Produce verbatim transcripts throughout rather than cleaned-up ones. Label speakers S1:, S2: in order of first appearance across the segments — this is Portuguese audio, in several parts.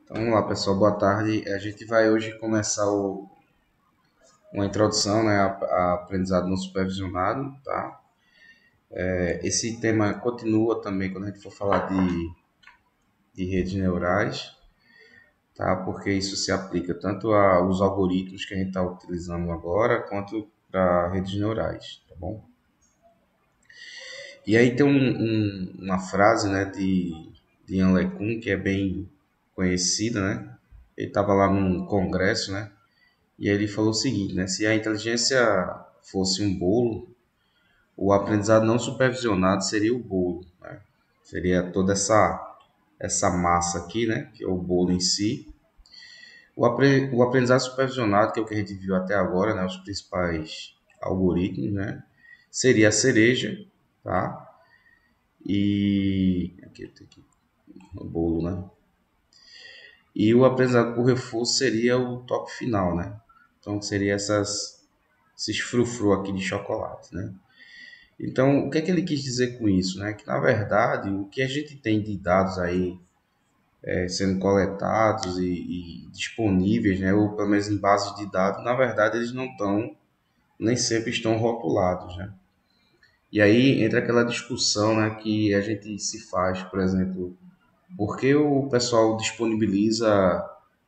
S1: Então, vamos lá, pessoal. Boa tarde. A gente vai hoje começar o- uma introdução, né, a, a aprendizado não supervisionado, tá? É, esse tema continua também quando a gente for falar de, de redes neurais, tá? Porque isso se aplica tanto aos algoritmos que a gente está utilizando agora, quanto para redes neurais, tá bom? E aí tem um- um- uma frase, né, de, de Ian LeCun, que é bem conhecida, né? Ele estava lá num congresso, né? E aí ele falou o seguinte, né? Se a inteligência fosse um bolo, o aprendizado não supervisionado seria o bolo, né? Seria toda essa essa massa aqui, né? Que é o bolo em si. O, apre, o aprendizado supervisionado, que é o que a gente viu até agora, né? Os principais algoritmos, né? Seria a cereja, tá? E aqui tem aqui o bolo, né? E o aprendizado por reforço seria o toque final, né? Então seria essas esses frufru aqui de chocolate, né? Então, o que é que ele quis dizer com isso, né? Que na verdade o que a gente tem de dados aí é, sendo coletados e, e disponíveis, né? Ou pelo menos em bases de dados, na verdade eles não estão, nem sempre estão rotulados, né? E aí entra aquela discussão, né, que a gente se faz, por exemplo, por que o pessoal disponibiliza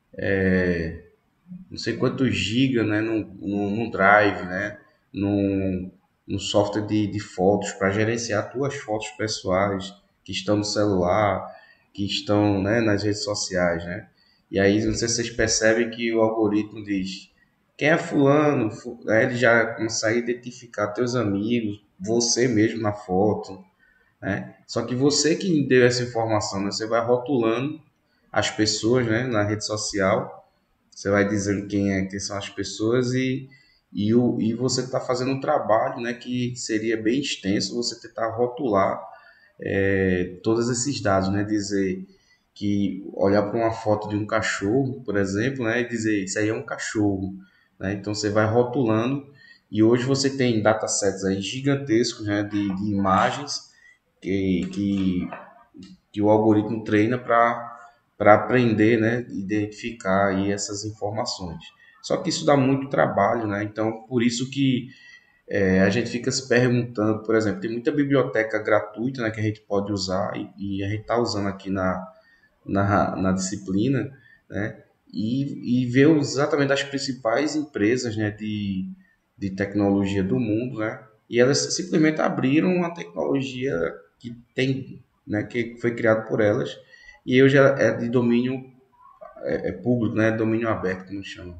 S1: não sei quantos gigas, né, no, no, no Drive, né, no, no software de, de fotos para gerenciar tuas fotos pessoais que estão no celular, que estão, né, nas redes sociais, né? E aí, não sei se vocês percebem que o algoritmo diz quem é fulano, fu- aí ele já consegue identificar teus amigos, você mesmo na foto, né? Só que você que deu essa informação, né? Você vai rotulando as pessoas, né, na rede social, você vai dizendo quem é, quem são as pessoas e, e, o, e você está fazendo um trabalho, né, que seria bem extenso, você tentar rotular é, todos esses dados, né, dizer que olhar para uma foto de um cachorro, por exemplo, né, e dizer isso aí é um cachorro, né, então você vai rotulando e hoje você tem datasets aí gigantescos, né, de, de imagens que, que, que o algoritmo treina para para aprender, né, identificar aí essas informações. Só que isso dá muito trabalho, né? Então, por isso que é, a gente fica se perguntando, por exemplo, tem muita biblioteca gratuita, né, que a gente pode usar e, e a gente está usando aqui na, na, na disciplina, né? E, e ver exatamente as principais empresas, né, de, de tecnologia do mundo, né? E elas simplesmente abriram uma tecnologia que tem, né, que foi criado por elas e hoje é de domínio é, é público, né, domínio aberto, como chama.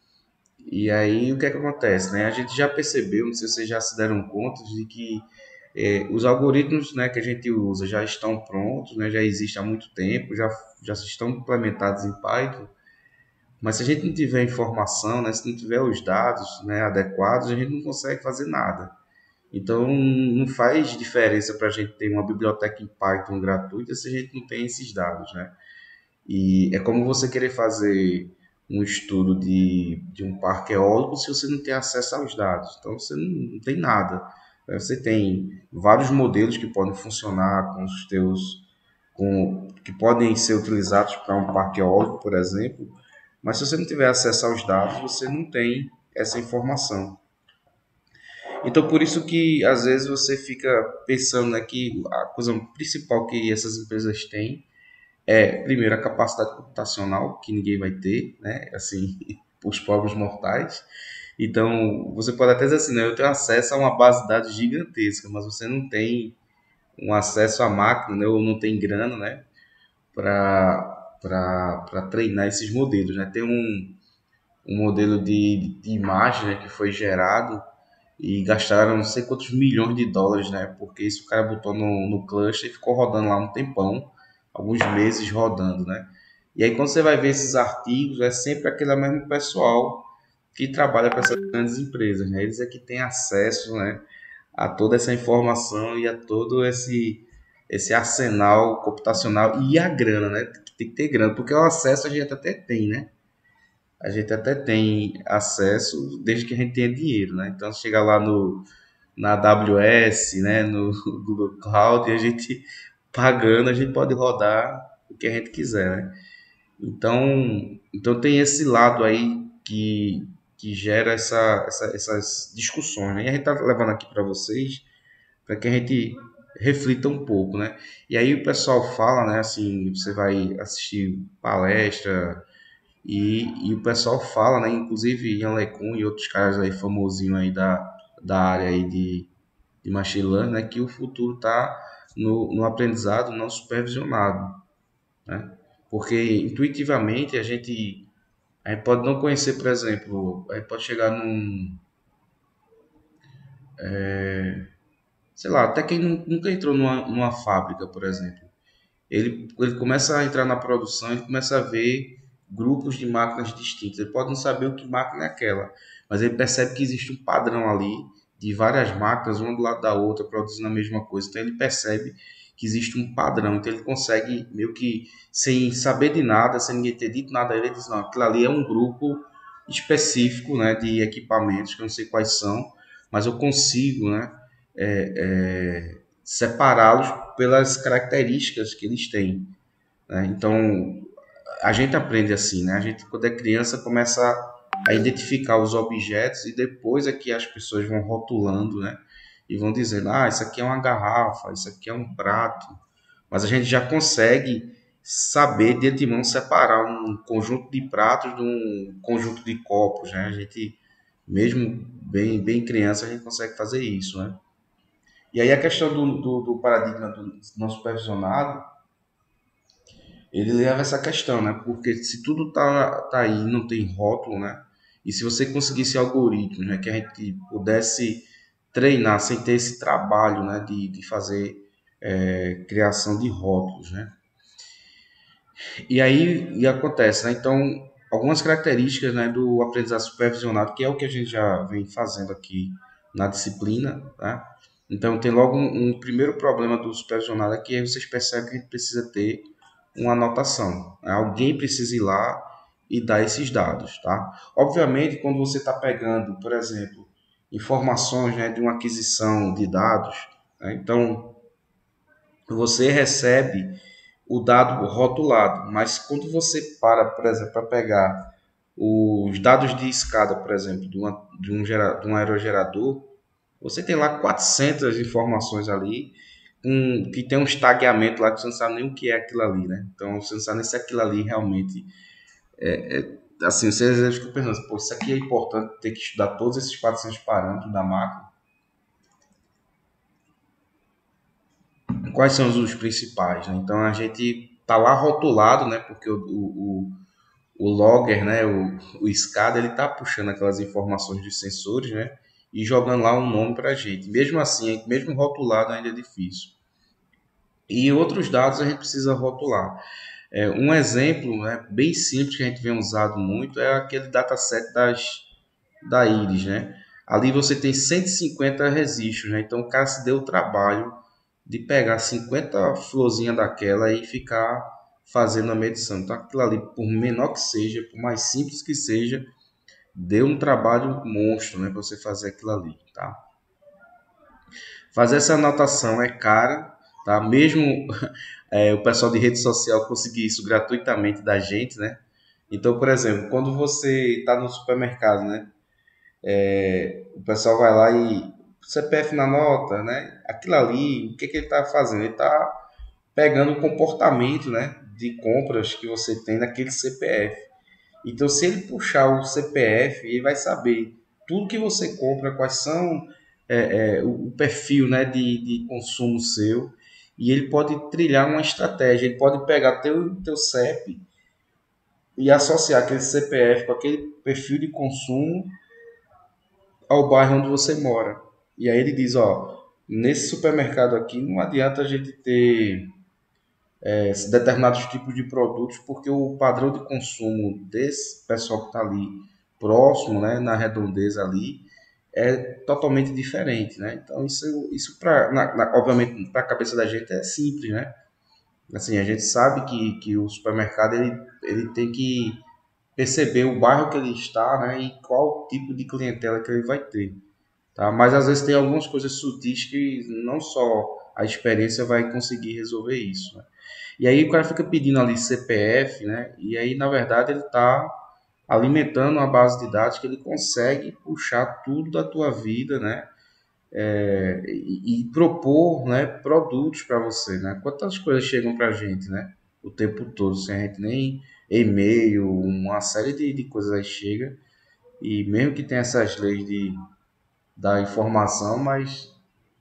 S1: E aí o que é que acontece, né? A gente já percebeu, não sei se vocês já se deram conta de que é, os algoritmos, né, que a gente usa já estão prontos, né, já existem há muito tempo, já, já estão implementados em Python, mas se a gente não tiver informação, né, se não tiver os dados, né, adequados, a gente não consegue fazer nada. Então, não faz diferença para a gente ter uma biblioteca em Python gratuita se a gente não tem esses dados, né? E é como você querer fazer um estudo de, de um parque eólico se você não tem acesso aos dados. Então, você não, não tem nada. Né? Você tem vários modelos que podem funcionar com os teus, com, que podem ser utilizados para um parque eólico, por exemplo, mas se você não tiver acesso aos dados, você não tem essa informação. Então, por isso que às vezes você fica pensando, né, que a coisa principal que essas empresas têm é, primeiro, a capacidade computacional, que ninguém vai ter, né, assim, os pobres mortais. Então, você pode até dizer assim, né, eu tenho acesso a uma base de dados gigantesca, mas você não tem um acesso à máquina, né, ou não tem grana, né, para para treinar esses modelos, né? Tem um, um modelo de, de imagem, né, que foi gerado e gastaram não sei quantos milhões de dólares, né? Porque isso o cara botou no, no cluster e ficou rodando lá um tempão, alguns meses rodando, né? E aí quando você vai ver esses artigos, é sempre aquele mesmo pessoal que trabalha para essas grandes empresas, né? Eles é que têm acesso, né, a toda essa informação e a todo esse esse arsenal computacional e a grana, né? Tem que ter grana, porque o acesso a gente até tem, né? A gente até tem acesso desde que a gente tenha dinheiro, né? Então, se chegar lá no, na A W S, né, no Google Cloud, e a gente pagando, a gente pode rodar o que a gente quiser, né? Então, então tem esse lado aí que, que gera essa, essa- essas discussões, né? E a gente tá levando aqui para vocês para que a gente reflita um pouco, né? E aí o pessoal fala, né? Assim, você vai assistir palestra e, e o pessoal fala, né? Inclusive Ian LeCun e outros caras aí famosinhos aí da, da área aí de, de machine learning, né? Que o futuro está no, no aprendizado não supervisionado, né? Porque intuitivamente a gente, a gente pode não conhecer, por exemplo, a gente pode chegar num, sei lá, até quem nu- nunca entrou numa, numa fábrica, por exemplo. Ele, ele começa a entrar na produção, ele começa a ver grupos de máquinas distintas. Ele pode não saber o que máquina é aquela, mas ele percebe que existe um padrão ali de várias máquinas, uma do lado da outra, produzindo a mesma coisa. Então ele percebe que existe um padrão. Então ele consegue, meio que, sem saber de nada, sem ninguém ter dito nada a ele, ele diz, não, aquilo ali é um grupo específico, né, de equipamentos, que eu não sei quais são, mas eu consigo, né, é, é, separá-los pelas características que eles têm, né? Então, a gente aprende assim, né? A gente, quando é criança, começa a identificar os objetos e depois é que as pessoas vão rotulando, né? E vão dizendo, ah, isso aqui é uma garrafa, isso aqui é um prato. Mas a gente já consegue saber de antemão separar um conjunto de pratos de um conjunto de copos, né? A gente, mesmo bem, bem criança, a gente consegue fazer isso, né? E aí a questão do, do, do paradigma do não supervisionado, ele leva essa questão, né? Porque se tudo tá, tá aí, não tem rótulo, né? E se você conseguisse algoritmos, né, que a gente pudesse treinar sem ter esse trabalho, né, de, de fazer é, criação de rótulos, né? E aí e acontece, né? Então, algumas características, né, do aprendizado supervisionado, que é o que a gente já vem fazendo aqui na disciplina, tá? Então, tem logo um, um primeiro problema do supervisionado é que aí vocês percebem que a gente precisa ter uma anotação, né? Alguém precisa ir lá e dar esses dados, tá? Obviamente, quando você está pegando, por exemplo, informações, né, de uma aquisição de dados, né? Então, você recebe o dado rotulado, mas quando você para, por exemplo, para pegar os dados de escada, por exemplo, de, uma, de, um, gera, de um aerogerador, você tem lá quatrocentas informações ali, um, que tem um tagueamento lá que você não sabe nem o que é aquilo ali, né? Então você não sabe nem se aquilo ali realmente é, é assim, você às vezes fica pensando, pô, isso aqui é importante ter que estudar todos esses quatrocentos parâmetros da máquina. Quais são os principais, né? Então a gente tá lá rotulado, né? Porque o, o, o logger, né, o, o SCADA, ele tá puxando aquelas informações dos sensores, né, e jogando lá um nome para a gente. Mesmo assim, mesmo rotulado ainda é difícil. E outros dados a gente precisa rotular. É, um exemplo, né, bem simples que a gente vem usado muito é aquele dataset das, da íris, né? Ali você tem cento e cinquenta registros, né? Então o cara se deu o trabalho de pegar cinquenta florzinhas daquela e ficar fazendo a medição. Então aquilo ali, por menor que seja, por mais simples que seja, deu um trabalho monstro, né, para você fazer aquilo ali, tá? Fazer essa anotação é cara, tá? Mesmo é, o pessoal de rede social conseguir isso gratuitamente da gente, né? Então, por exemplo, quando você está no supermercado, né? É, o pessoal vai lá e C P F na nota, né? Aquilo ali, o que, que ele está fazendo? Ele está pegando o comportamento, né, de compras que você tem naquele C P F. Então, se ele puxar o C P F, ele vai saber tudo que você compra, quais são é, é, o perfil, né, de, de consumo seu, e ele pode trilhar uma estratégia. Ele pode pegar teu teu C E P e associar aquele C P F com aquele perfil de consumo ao bairro onde você mora. E aí ele diz, ó, nesse supermercado aqui não adianta a gente ter é, determinados tipos de produtos, porque o padrão de consumo desse pessoal que está ali próximo, né, na redondeza ali, é totalmente diferente, né? Então isso, isso pra, na, na, obviamente para a cabeça da gente é simples, né? Assim, a gente sabe que, que o supermercado ele, ele tem que perceber o bairro que ele está, né, e qual tipo de clientela que ele vai ter, tá? Mas às vezes tem algumas coisas sutis que não só a experiência vai conseguir resolver isso, né? E aí o cara fica pedindo ali C P F, né? E aí, na verdade, ele está alimentando uma base de dados que ele consegue puxar tudo da tua vida, né? É, e, e propor, né, produtos para você, né? Quantas coisas chegam para a gente, né? O tempo todo, sem a gente nem e-mail, uma série de, de coisas aí chega. E mesmo que tenha essas leis de, da informação, mas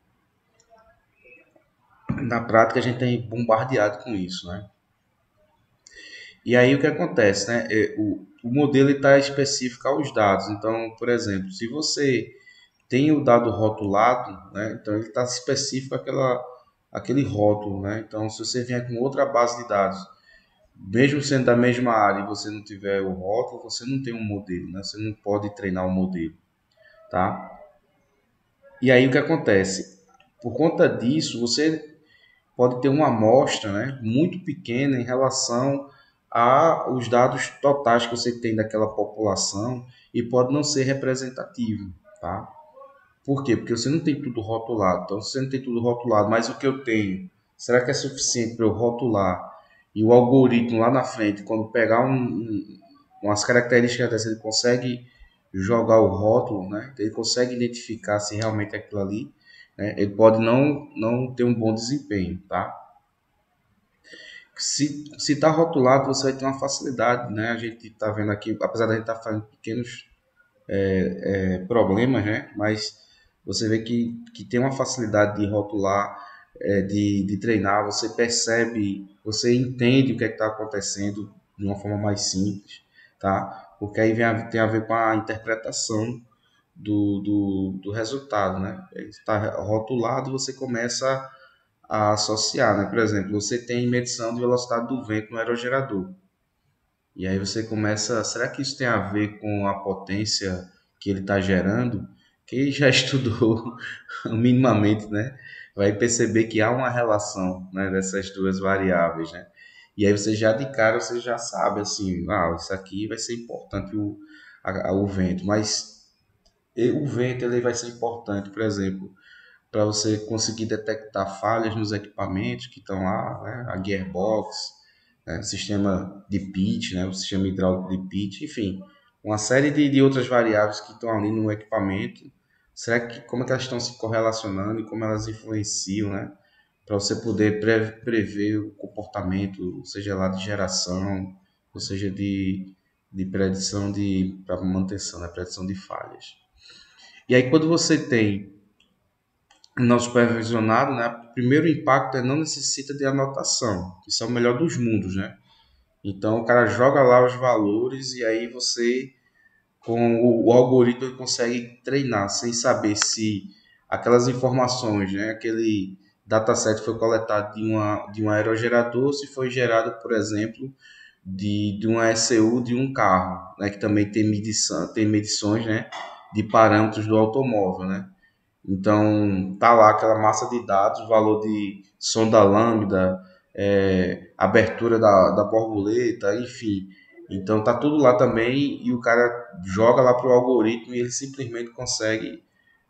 S1: na prática a gente tem bombardeado com isso, né? E aí o que acontece, né? É, o, o modelo está específico aos dados. Então, por exemplo, se você tem o dado rotulado, né? Então ele está específico àquela, àquele rótulo, né? Então, se você vier com outra base de dados, mesmo sendo da mesma área e você não tiver o rótulo, você não tem um modelo, né? Você não pode treinar um modelo, tá? E aí o que acontece? Por conta disso, você pode ter uma amostra, né, muito pequena em relação aos dados totais que você tem daquela população e pode não ser representativo, tá? Por quê? Porque você não tem tudo rotulado. Então, se você não tem tudo rotulado, mas o que eu tenho, será que é suficiente para eu rotular e o algoritmo lá na frente, quando pegar um, um, umas características dessas, ele consegue jogar o rótulo, né? Ele consegue identificar se realmente é aquilo ali, né? Ele pode não, não ter um bom desempenho, tá? Se se está rotulado, você vai ter uma facilidade, né? A gente está vendo aqui, apesar da gente estar tá fazendo pequenos é, problemas, né? Mas você vê que, que tem uma facilidade de rotular, é, de, de treinar, você percebe, você entende o que é está acontecendo de uma forma mais simples, tá? Porque aí vem a, tem a ver com a interpretação do, do, do resultado, né? Está rotulado, você começa a associar, né? Por exemplo, você tem medição de velocidade do vento no aerogerador. E aí você começa, será que isso tem a ver com a potência que ele está gerando? Quem já estudou minimamente, né, vai perceber que há uma relação, né, dessas duas variáveis, né? E aí você já de cara você já sabe assim, ah, isso aqui vai ser importante o, a, o vento, mas o vento ele vai ser importante, por exemplo, para você conseguir detectar falhas nos equipamentos que estão lá, né? A gearbox, né? O sistema de pitch, né? O sistema hidráulico de pitch, enfim, uma série de, de outras variáveis que estão ali no equipamento. Será que como é que elas estão se correlacionando e como elas influenciam, né? Para você poder pre prever o comportamento, seja lá de geração, ou seja de, de predição de para manutenção, né? Predição de falhas. E aí quando você tem não supervisionado, né? O primeiro impacto é não necessita de anotação. Isso é o melhor dos mundos, né? Então o cara joga lá os valores e aí você, com o, o algoritmo, ele consegue treinar sem saber se aquelas informações, né? Aquele dataset foi coletado de, uma, de um aerogerador, se foi gerado, por exemplo, de, de uma E C U de um carro, né? Que também tem medição, tem medições, né? De parâmetros do automóvel, né? Então, tá lá aquela massa de dados, valor de sonda lambda, é, abertura da, da borboleta, enfim. Então, tá tudo lá também e o cara joga lá para o algoritmo e ele simplesmente consegue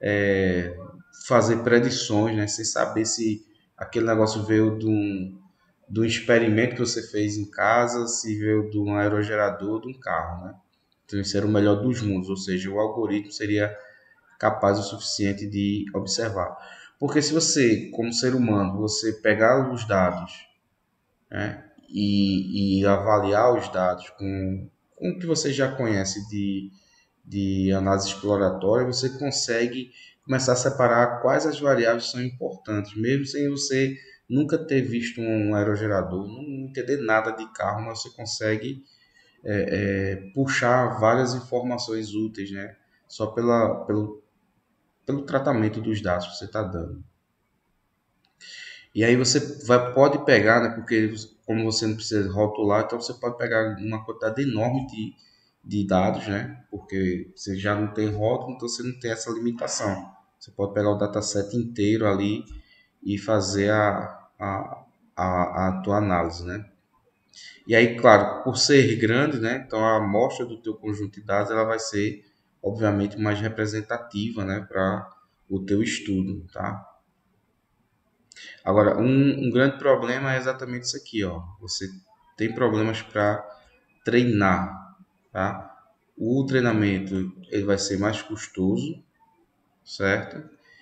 S1: é, fazer predições, né, sem saber se aquele negócio veio de um, de um experimento que você fez em casa, se veio de um aerogerador, de um carro, né? Então, isso era o melhor dos mundos, ou seja, o algoritmo seria capaz o suficiente de observar. Porque se você, como ser humano, você pegar os dados, né, e, e avaliar os dados com, com o que você já conhece de, de análise exploratória, você consegue começar a separar quais as variáveis são importantes, mesmo sem você nunca ter visto um aerogerador, não entender nada de carro, mas você consegue é, é, puxar várias informações úteis, né? Só pela, pelo pelo tratamento dos dados que você está dando. E aí você vai, pode pegar, né, porque como você não precisa rotular, então você pode pegar uma quantidade enorme de, de dados, né, porque você já não tem rótulo, então você não tem essa limitação. Você pode pegar o dataset inteiro ali e fazer a, a, a, a tua análise, né. E aí, claro, por ser grande, né, então a amostra do teu conjunto de dados ela vai ser, obviamente, mais representativa, né, para o teu estudo, tá? Agora, um, um grande problema é exatamente isso aqui, ó. Você tem problemas para treinar, tá? O treinamento ele vai ser mais custoso, certo?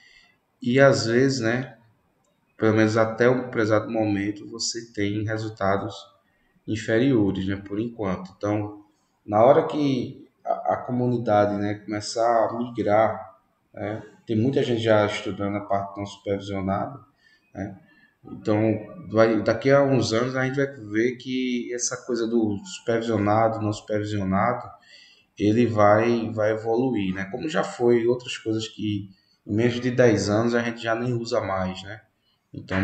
S1: E às vezes, né, pelo menos até o exato momento, você tem resultados inferiores, né, por enquanto. Então, na hora que a, a comunidade, né, começar a migrar, né, tem muita gente já estudando a parte não supervisionada, né? Então, vai, daqui a uns anos a gente vai ver que essa coisa do supervisionado, não supervisionado, ele vai, vai evoluir, né? Como já foi outras coisas que em menos de dez anos a gente já nem usa mais, né? Então,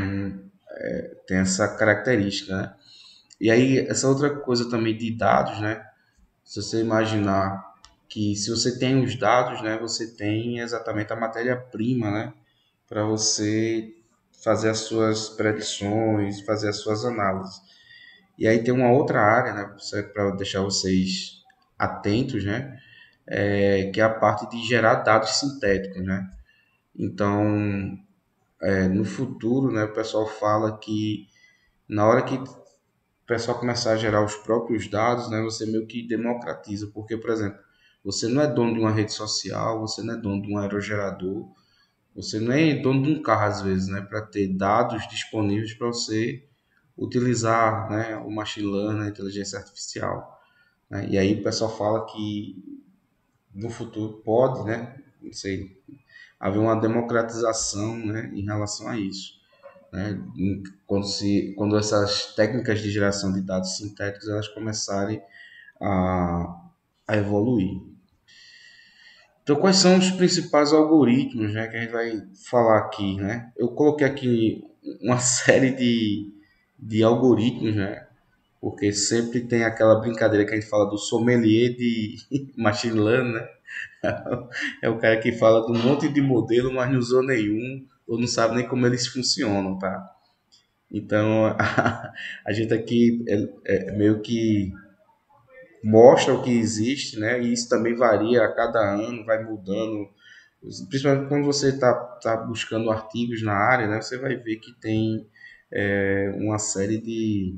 S1: tem essa característica, né? E aí, essa outra coisa também de dados, né? Se você imaginar que se você tem os dados, né, você tem exatamente a matéria-prima, né, para você fazer as suas predições, fazer as suas análises. E aí tem uma outra área, né, para deixar vocês atentos, né, é, que é a parte de gerar dados sintéticos, né. Então, é, no futuro, né, o pessoal fala que na hora que o pessoal começar a gerar os próprios dados, né, você meio que democratiza, porque, por exemplo, você não é dono de uma rede social, você não é dono de um aerogerador, você não é dono de um carro às vezes, né, para ter dados disponíveis para você utilizar, né, o machine learning, a inteligência artificial, né? E aí o pessoal fala que no futuro pode, né, não sei, haver uma democratização, né, em relação a isso, né? Quando se, quando essas técnicas de geração de dados sintéticos elas começarem a, a evoluir. Então, quais são os principais algoritmos, né, que a gente vai falar aqui, né? Eu coloquei aqui uma série de, de algoritmos, né? Porque sempre tem aquela brincadeira que a gente fala do sommelier de machine learning, né? É o cara que fala de um monte de modelo, mas não usou nenhum, ou não sabe nem como eles funcionam, tá? Então, a, a gente aqui é, é meio que mostra o que existe, né? E isso também varia a cada ano, vai mudando. Principalmente quando você está tá buscando artigos na área, né? Você vai ver que tem é, uma série de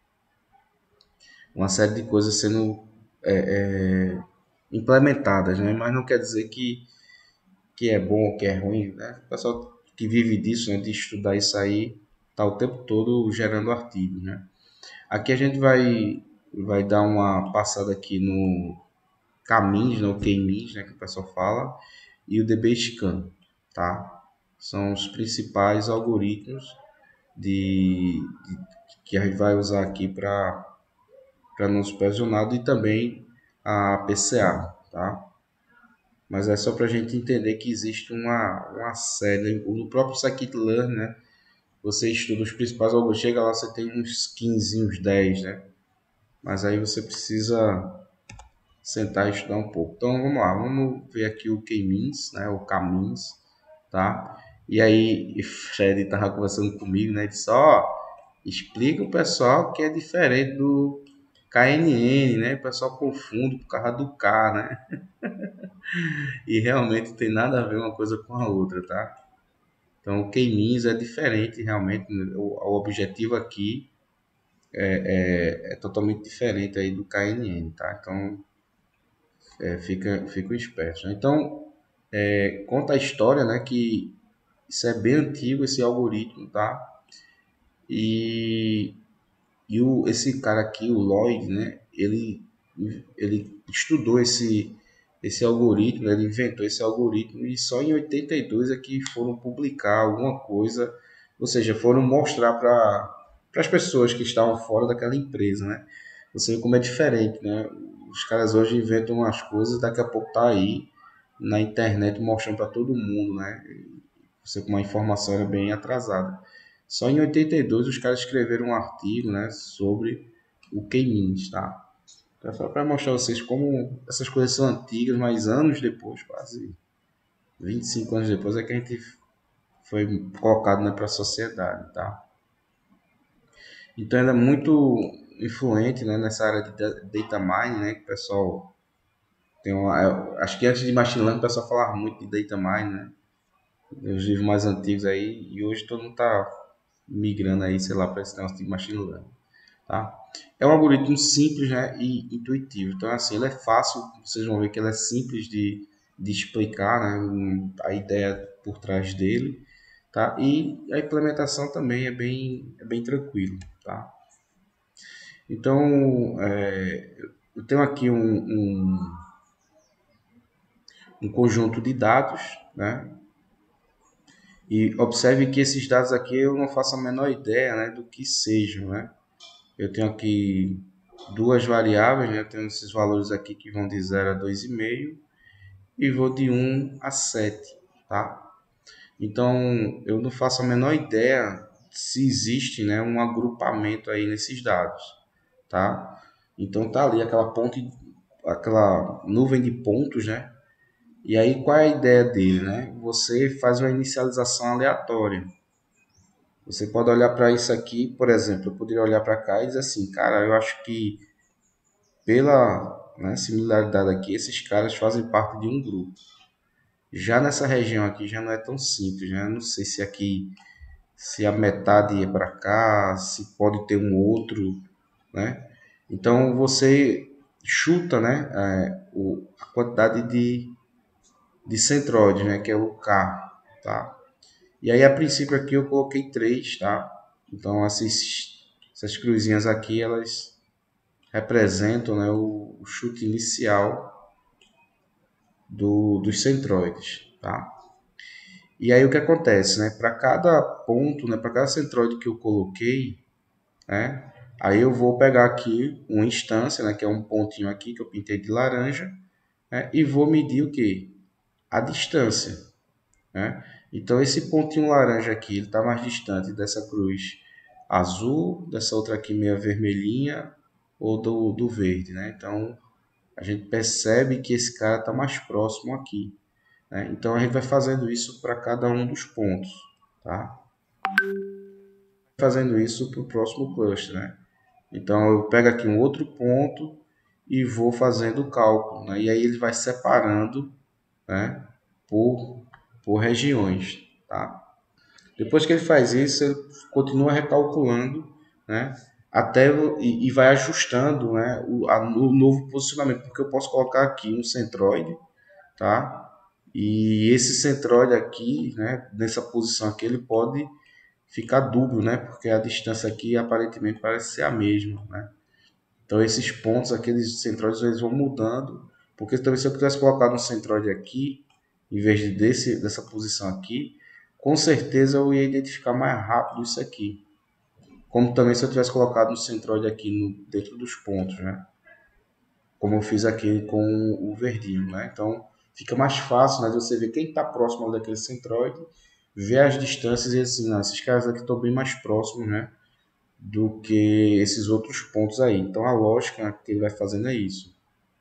S1: uma série de coisas sendo é, é, implementadas, né? Mas não quer dizer que, que é bom ou que é ruim, né? O pessoal que vive disso, né? De estudar isso aí, tá o tempo todo gerando artigos, né? Aqui a gente vai vai dar uma passada aqui no Caminhos, né, o K-means, né, que o pessoal fala, e o DBScan, tá? São os principais algoritmos de, de que a gente vai usar aqui para para não supervisionado e também a P C A, tá? Mas é só para a gente entender que existe uma, uma série, no próprio Scikit-learn, né? Você estuda os principais algoritmos, chega lá você tem uns quinze, uns dez, né? Mas aí você precisa sentar e estudar um pouco. Então vamos lá, vamos ver aqui o K-means, né, o K-means, tá? E aí o Fred estava conversando comigo, né, disse, ó, explica o pessoal que é diferente do K N N, né? O pessoal confunde por causa do K, né? E realmente tem nada a ver uma coisa com a outra, tá? Então o K-means é diferente realmente, né? o, o objetivo aqui é, é, é totalmente diferente aí do K N N, tá? Então é, fica, fica esperto, né? Então é, conta a história, né, que isso é bem antigo, esse algoritmo, tá? E, e o, esse cara aqui, o Lloyd, né, ele, ele estudou esse, esse algoritmo, né, ele inventou esse algoritmo e só em oitenta e dois é que foram publicar alguma coisa, ou seja, foram mostrar para as pessoas que estavam fora daquela empresa, né? Você vê como é diferente, né? Os caras hoje inventam umas coisas, daqui a pouco tá aí na internet mostrando para todo mundo, né? Você com uma informação era bem atrasada. Só em oitenta e dois os caras escreveram um artigo, né, sobre o K-means, tá? Então, só para mostrar a vocês como essas coisas são antigas, mas anos depois, quase vinte e cinco anos depois, é que a gente foi colocado, né, para a sociedade, tá? Então ela é muito influente, né, nessa área de data mining, né, que o pessoal tem uma, acho que antes de machine learning o pessoal falava muito de data mining, né? Os livros mais antigos aí, e hoje todo mundo tá migrando aí, sei lá, para esse negócio de machine learning, tá? É um algoritmo simples, né, e intuitivo. Então, assim, ele é fácil, vocês vão ver que ele é simples de, de explicar, né, a ideia por trás dele, tá? E a implementação também é bem, é bem tranquilo, tá? Então, é, eu tenho aqui um, um, um conjunto de dados, né? E observe que esses dados aqui eu não faço a menor ideia, né, do que sejam, né? Eu tenho aqui duas variáveis, né? Eu tenho esses valores aqui que vão de zero a dois vírgula cinco e vou de um a sete, tá? Então, eu não faço a menor ideia se existe, né, um agrupamento aí nesses dados, tá? Então tá ali aquela ponte, aquela nuvem de pontos, né? E aí qual é a ideia dele, né? Você faz uma inicialização aleatória. Você pode olhar para isso aqui, por exemplo, eu poderia olhar para cá e dizer assim, cara, eu acho que pela, né, similaridade aqui, esses caras fazem parte de um grupo. Já nessa região aqui já não é tão simples, né? Eu não sei se aqui, se a metade é para cá, se pode ter um outro, né? Então você chuta, né, é, o, a quantidade de, de centroides, né, que é o K, tá? E aí a princípio aqui eu coloquei três, tá? Então essas, essas cruzinhas aqui, elas representam, né, o, o chute inicial do, dos centroides, tá? E aí o que acontece, né? Para cada ponto, né, para cada centroide que eu coloquei, né, aí eu vou pegar aqui uma instância, né, que é um pontinho aqui que eu pintei de laranja, né, e vou medir o que? A distância, né? Então esse pontinho laranja aqui, ele está mais distante dessa cruz azul, dessa outra aqui meia vermelhinha ou do, do verde, né? Então a gente percebe que esse cara está mais próximo aqui, né? Então a gente vai fazendo isso para cada um dos pontos, tá? Fazendo isso para o próximo cluster, né? Então eu pego aqui um outro ponto e vou fazendo o cálculo, né? E aí ele vai separando, né, por, por regiões, tá? Depois que ele faz isso, ele continua recalculando, né, até e, e vai ajustando, né, o, a, o novo posicionamento, porque eu posso colocar aqui um centroide, tá? E esse centroide aqui, né, nessa posição aqui, ele pode ficar duplo, né, porque a distância aqui aparentemente parece ser a mesma, né? Então esses pontos, aqueles centroides, eles vão mudando, porque também se eu tivesse colocado um centroide aqui, em vez de desse, dessa posição aqui, com certeza eu ia identificar mais rápido isso aqui. Como também se eu tivesse colocado um centroide aqui no, dentro dos pontos, né? Como eu fiz aqui com o verdinho, né? Então fica mais fácil, né, de você ver quem está próximo daquele centroide, ver as distâncias e assim, não, esses caras aqui estão bem mais próximos, né, do que esses outros pontos aí. Então a lógica que ele vai fazendo é isso.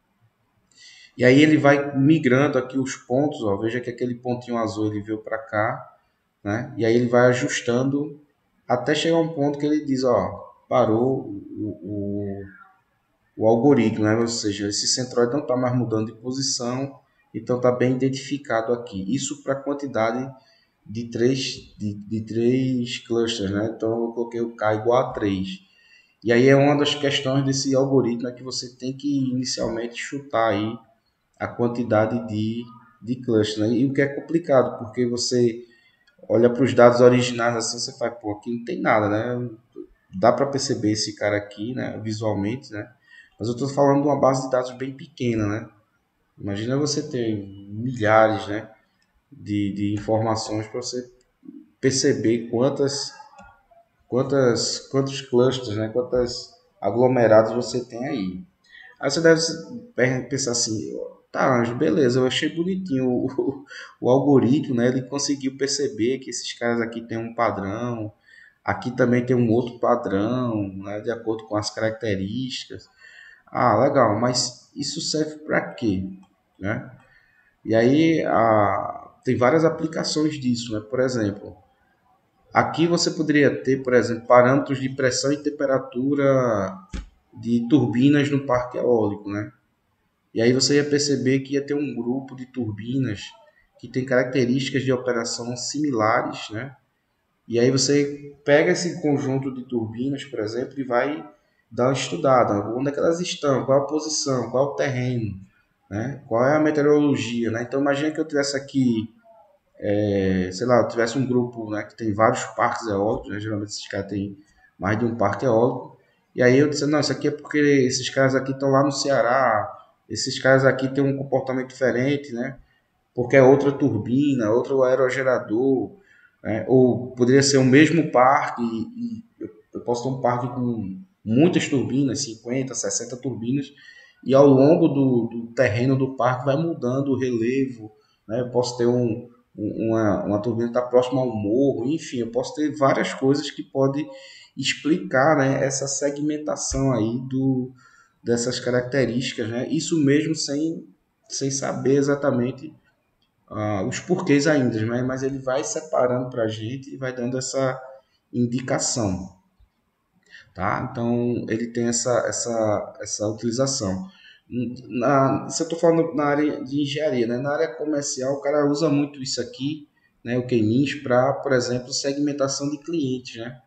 S1: E aí ele vai migrando aqui os pontos, ó, veja que aquele pontinho azul ele veio para cá, né? E aí ele vai ajustando até chegar a um ponto que ele diz, ó, parou o, o, o algoritmo, né? Ou seja, esse centroide não está mais mudando de posição, então está bem identificado aqui. Isso para a quantidade de três, de, de três clusters, né? Então eu coloquei o K igual a três. E aí é uma das questões desse algoritmo é que você tem que inicialmente chutar aí a quantidade de, de clusters, né? E o que é complicado, porque você olha para os dados originais assim, você fala, pô, aqui não tem nada, né? Dá para perceber esse cara aqui, né, visualmente, né? Mas eu estou falando de uma base de dados bem pequena, né? Imagina você ter milhares, né, de, de informações para você perceber quantas, quantas, quantos clusters, né, quantas aglomerados você tem aí. Aí você deve pensar assim, tá, Anjo, beleza, eu achei bonitinho o, o, o algoritmo, né? Ele conseguiu perceber que esses caras aqui têm um padrão, aqui também tem um outro padrão, né, de acordo com as características. Ah, legal, mas isso serve para quê, né? E aí a, tem várias aplicações disso, né? Por exemplo, aqui você poderia ter, por exemplo, parâmetros de pressão e temperatura de turbinas no parque eólico, né? E aí você ia perceber que ia ter um grupo de turbinas que tem características de operação similares, né? E aí você pega esse conjunto de turbinas, por exemplo, e vai dar uma estudada. Onde é que elas estão? Qual a posição? Qual o terreno? Né? Qual é a meteorologia? Né? Então imagina que eu tivesse aqui, é, sei lá, eu tivesse um grupo, né, que tem vários parques eólicos, né? Geralmente esses caras têm mais de um parque eólico. E aí eu disse, não, isso aqui é porque esses caras aqui estão lá no Ceará, esses caras aqui têm um comportamento diferente, né? Porque é outra turbina, outro aerogerador, né? Ou poderia ser o mesmo parque, e, e eu posso ter um parque com muitas turbinas, cinquenta, sessenta turbinas, e ao longo do, do terreno do parque vai mudando o relevo, né? Eu posso ter um, uma, uma turbina que está próxima ao morro, enfim, eu posso ter várias coisas que podem explicar, né, essa segmentação aí do, dessas características, né? Isso mesmo sem, sem saber exatamente ah, os porquês ainda, né? Mas ele vai separando para a gente e vai dando essa indicação, tá? Então ele tem essa, essa, essa utilização. Na, isso eu estou falando na área de engenharia, né? Na área comercial o cara usa muito isso aqui, né? O K-means para, por exemplo, segmentação de clientes, né?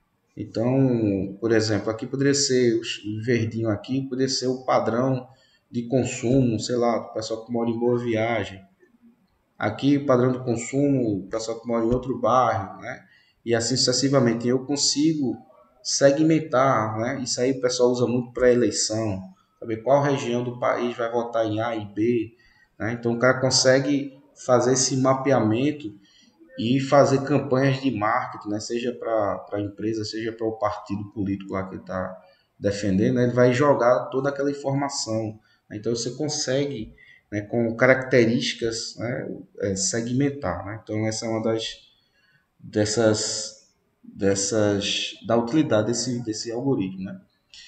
S1: Então, por exemplo, aqui poderia ser o verdinho aqui, poderia ser o padrão de consumo, sei lá, do pessoal que mora em Boa Viagem. Aqui, padrão de consumo, o pessoal que mora em outro bairro, né? E assim sucessivamente. Eu consigo segmentar, né? Isso aí o pessoal usa muito para eleição, saber qual região do país vai votar em A e B, né? Então o cara consegue fazer esse mapeamento e fazer campanhas de marketing, né? Seja para a empresa, seja para o partido político lá que ele está defendendo, né? Ele vai jogar toda aquela informação. Né? Então você consegue, né, com características, né, é, segmentar. Né? Então essa é uma das dessas dessas da utilidade desse desse algoritmo, né?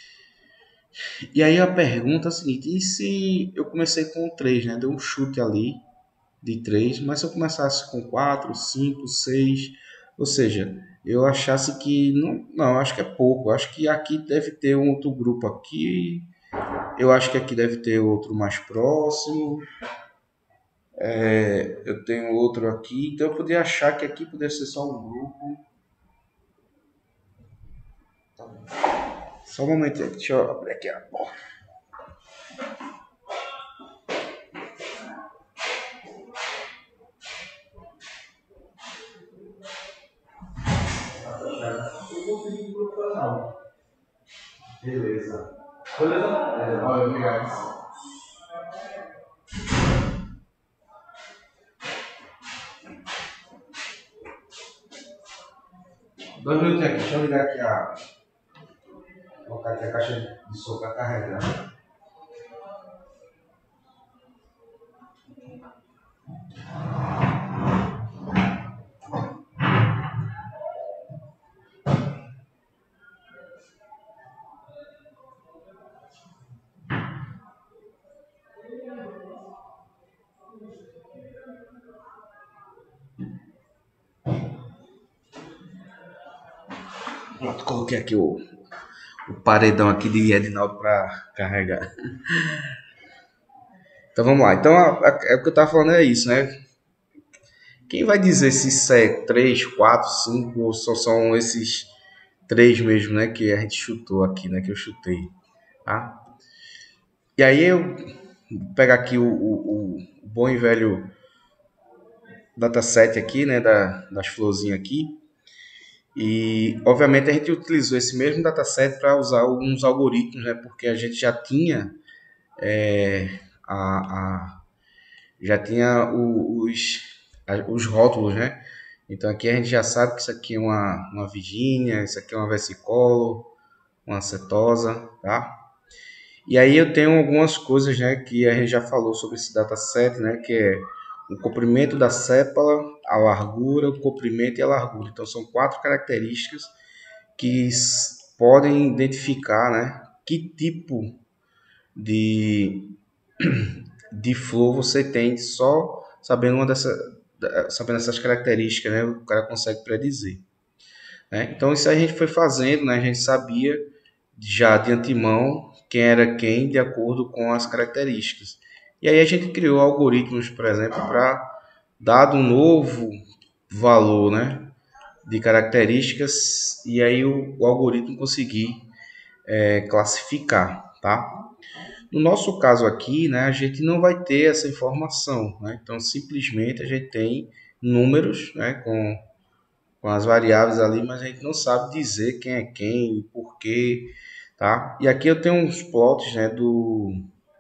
S1: E aí a pergunta é a seguinte: e se eu comecei com três, né? Deu um chute ali de três, mas se eu começasse com quatro, cinco, seis, ou seja, eu achasse que não, não, acho que é pouco, acho que aqui deve ter um outro grupo aqui, eu acho que aqui deve ter outro mais próximo, é, eu tenho outro aqui, então eu poderia achar que aqui poderia ser só um grupo. Tá bom. Só um momento, deixa eu abrir aqui a porta. Beleza. Beleza? É, olha, obrigado. Dois minutos aqui, deixa eu ligar aqui a. Colocar aqui a caixa de som para carregar. Pronto, coloquei aqui o, o paredão aqui de Edinaldo para carregar. Então vamos lá. Então a, a, é o que eu estava falando é isso, né? Quem vai dizer se é três, quatro, cinco ou só são esses três mesmo, né? Que a gente chutou aqui, né? Que eu chutei, tá? E aí eu vou pegar aqui o, o, o bom e velho dataset aqui, né? Da, das florzinhas aqui. E obviamente a gente utilizou esse mesmo dataset para usar alguns algoritmos, né? Porque a gente já tinha é, a, a já tinha os, os rótulos, né? Então aqui a gente já sabe que isso aqui é uma, uma Virginia, isso aqui é uma versicolor, uma setosa, tá? E aí eu tenho algumas coisas, né, que a gente já falou sobre esse dataset, né, que é o comprimento da sépala, a largura, o comprimento e a largura. Então são quatro características que podem identificar, né, que tipo de de flow você tem só sabendo uma dessa, sabendo essas características, né? O cara consegue predizer, né? Então isso aí a gente foi fazendo, né? A gente sabia já de antemão quem era quem de acordo com as características. E aí a gente criou algoritmos, por exemplo, para dado um novo valor, né? de características e aí o, o algoritmo conseguir é, classificar, tá? No nosso caso aqui, né, a gente não vai ter essa informação, né? Então simplesmente a gente tem números, né, com, com as variáveis ali, mas a gente não sabe dizer quem é quem, por quê, tá? E aqui eu tenho uns plots, né, do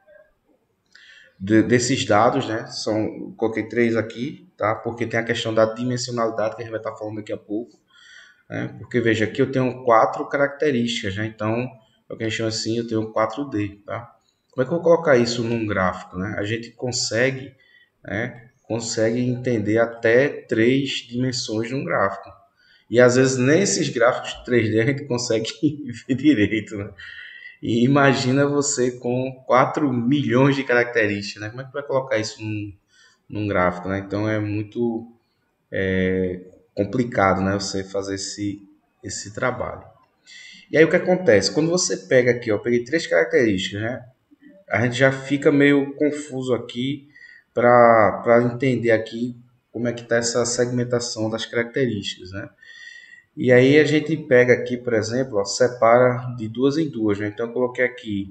S1: de, desses dados, né? São, coloquei três aqui, tá? Porque tem a questão da dimensionalidade que a gente vai estar falando daqui a pouco, né? Porque veja, aqui eu tenho quatro características, né? Então, é o que a gente chama assim, eu tenho quatro D, tá? Como é que eu vou colocar isso num gráfico, né? A gente consegue, né? Consegue entender até três dimensões num gráfico. E às vezes nesses gráficos três D a gente consegue ver direito, né? E imagina você com quatro milhões de características, né? Como é que vai colocar isso num, num gráfico, né? Então é muito complicado, né? Você fazer esse, esse trabalho. E aí o que acontece? Quando você pega aqui, ó, eu peguei três características, né? A gente já fica meio confuso aqui para entender aqui como é que está essa segmentação das características, né? E aí a gente pega aqui, por exemplo, ó, separa de duas em duas, né? Então eu coloquei aqui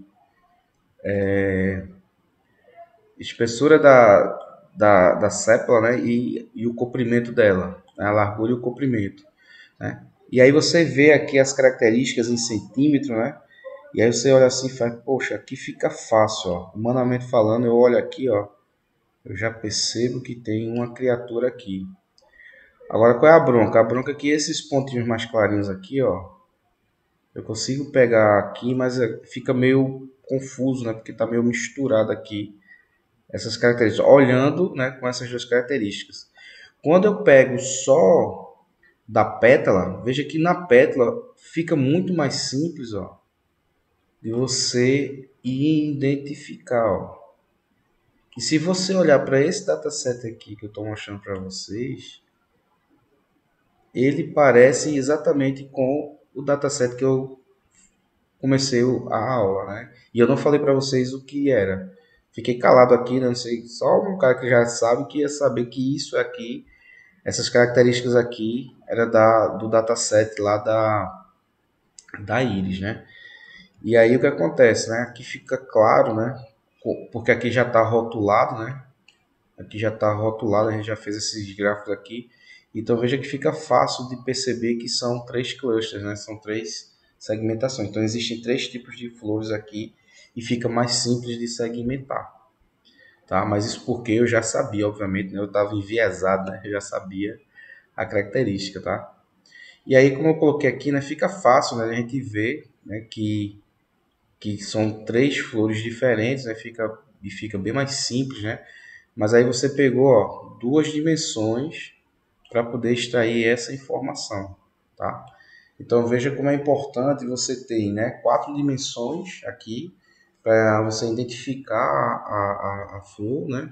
S1: espessura da, da, da sépala, né? E, e o comprimento dela, né? A largura e o comprimento, né? E aí você vê aqui as características em centímetro, né? E aí você olha assim e fala, poxa, aqui fica fácil, ó. Humanamente falando, eu olho aqui, ó, eu já percebo que tem uma criatura aqui. Agora, qual é a bronca? A bronca é que esses pontinhos mais clarinhos aqui, ó, eu consigo pegar aqui, mas fica meio confuso, né? Porque tá meio misturado aqui essas características, olhando, né, com essas duas características. Quando eu pego só da pétala, veja que na pétala fica muito mais simples, ó, de você identificar, ó. E se você olhar para esse dataset aqui que eu estou mostrando para vocês, ele parece exatamente com o dataset que eu comecei a aula, né? E eu não falei para vocês o que era. Fiquei calado aqui, né? Não sei, só um cara que já sabe que ia saber que isso aqui, essas características aqui, era da, do dataset lá da, da Iris, né? E aí o que acontece, né? Aqui fica claro, né? Porque aqui já está rotulado, né? Aqui já está rotulado, a gente já fez esses gráficos aqui. Então veja que fica fácil de perceber que são três clusters, né? São três segmentações. Então existem três tipos de flores aqui e fica mais simples de segmentar, tá? Mas isso porque eu já sabia, obviamente, né? Eu estava enviesado, né? Eu já sabia a característica, tá? E aí, como eu coloquei aqui, né? Fica fácil, né? A gente ver, né? Que que são três flores diferentes, né? Fica e fica bem mais simples, né? Mas aí você pegou, ó, duas dimensões para poder extrair essa informação, tá? Então veja como é importante você ter, né, quatro dimensões aqui para você identificar a, a, a flor, né?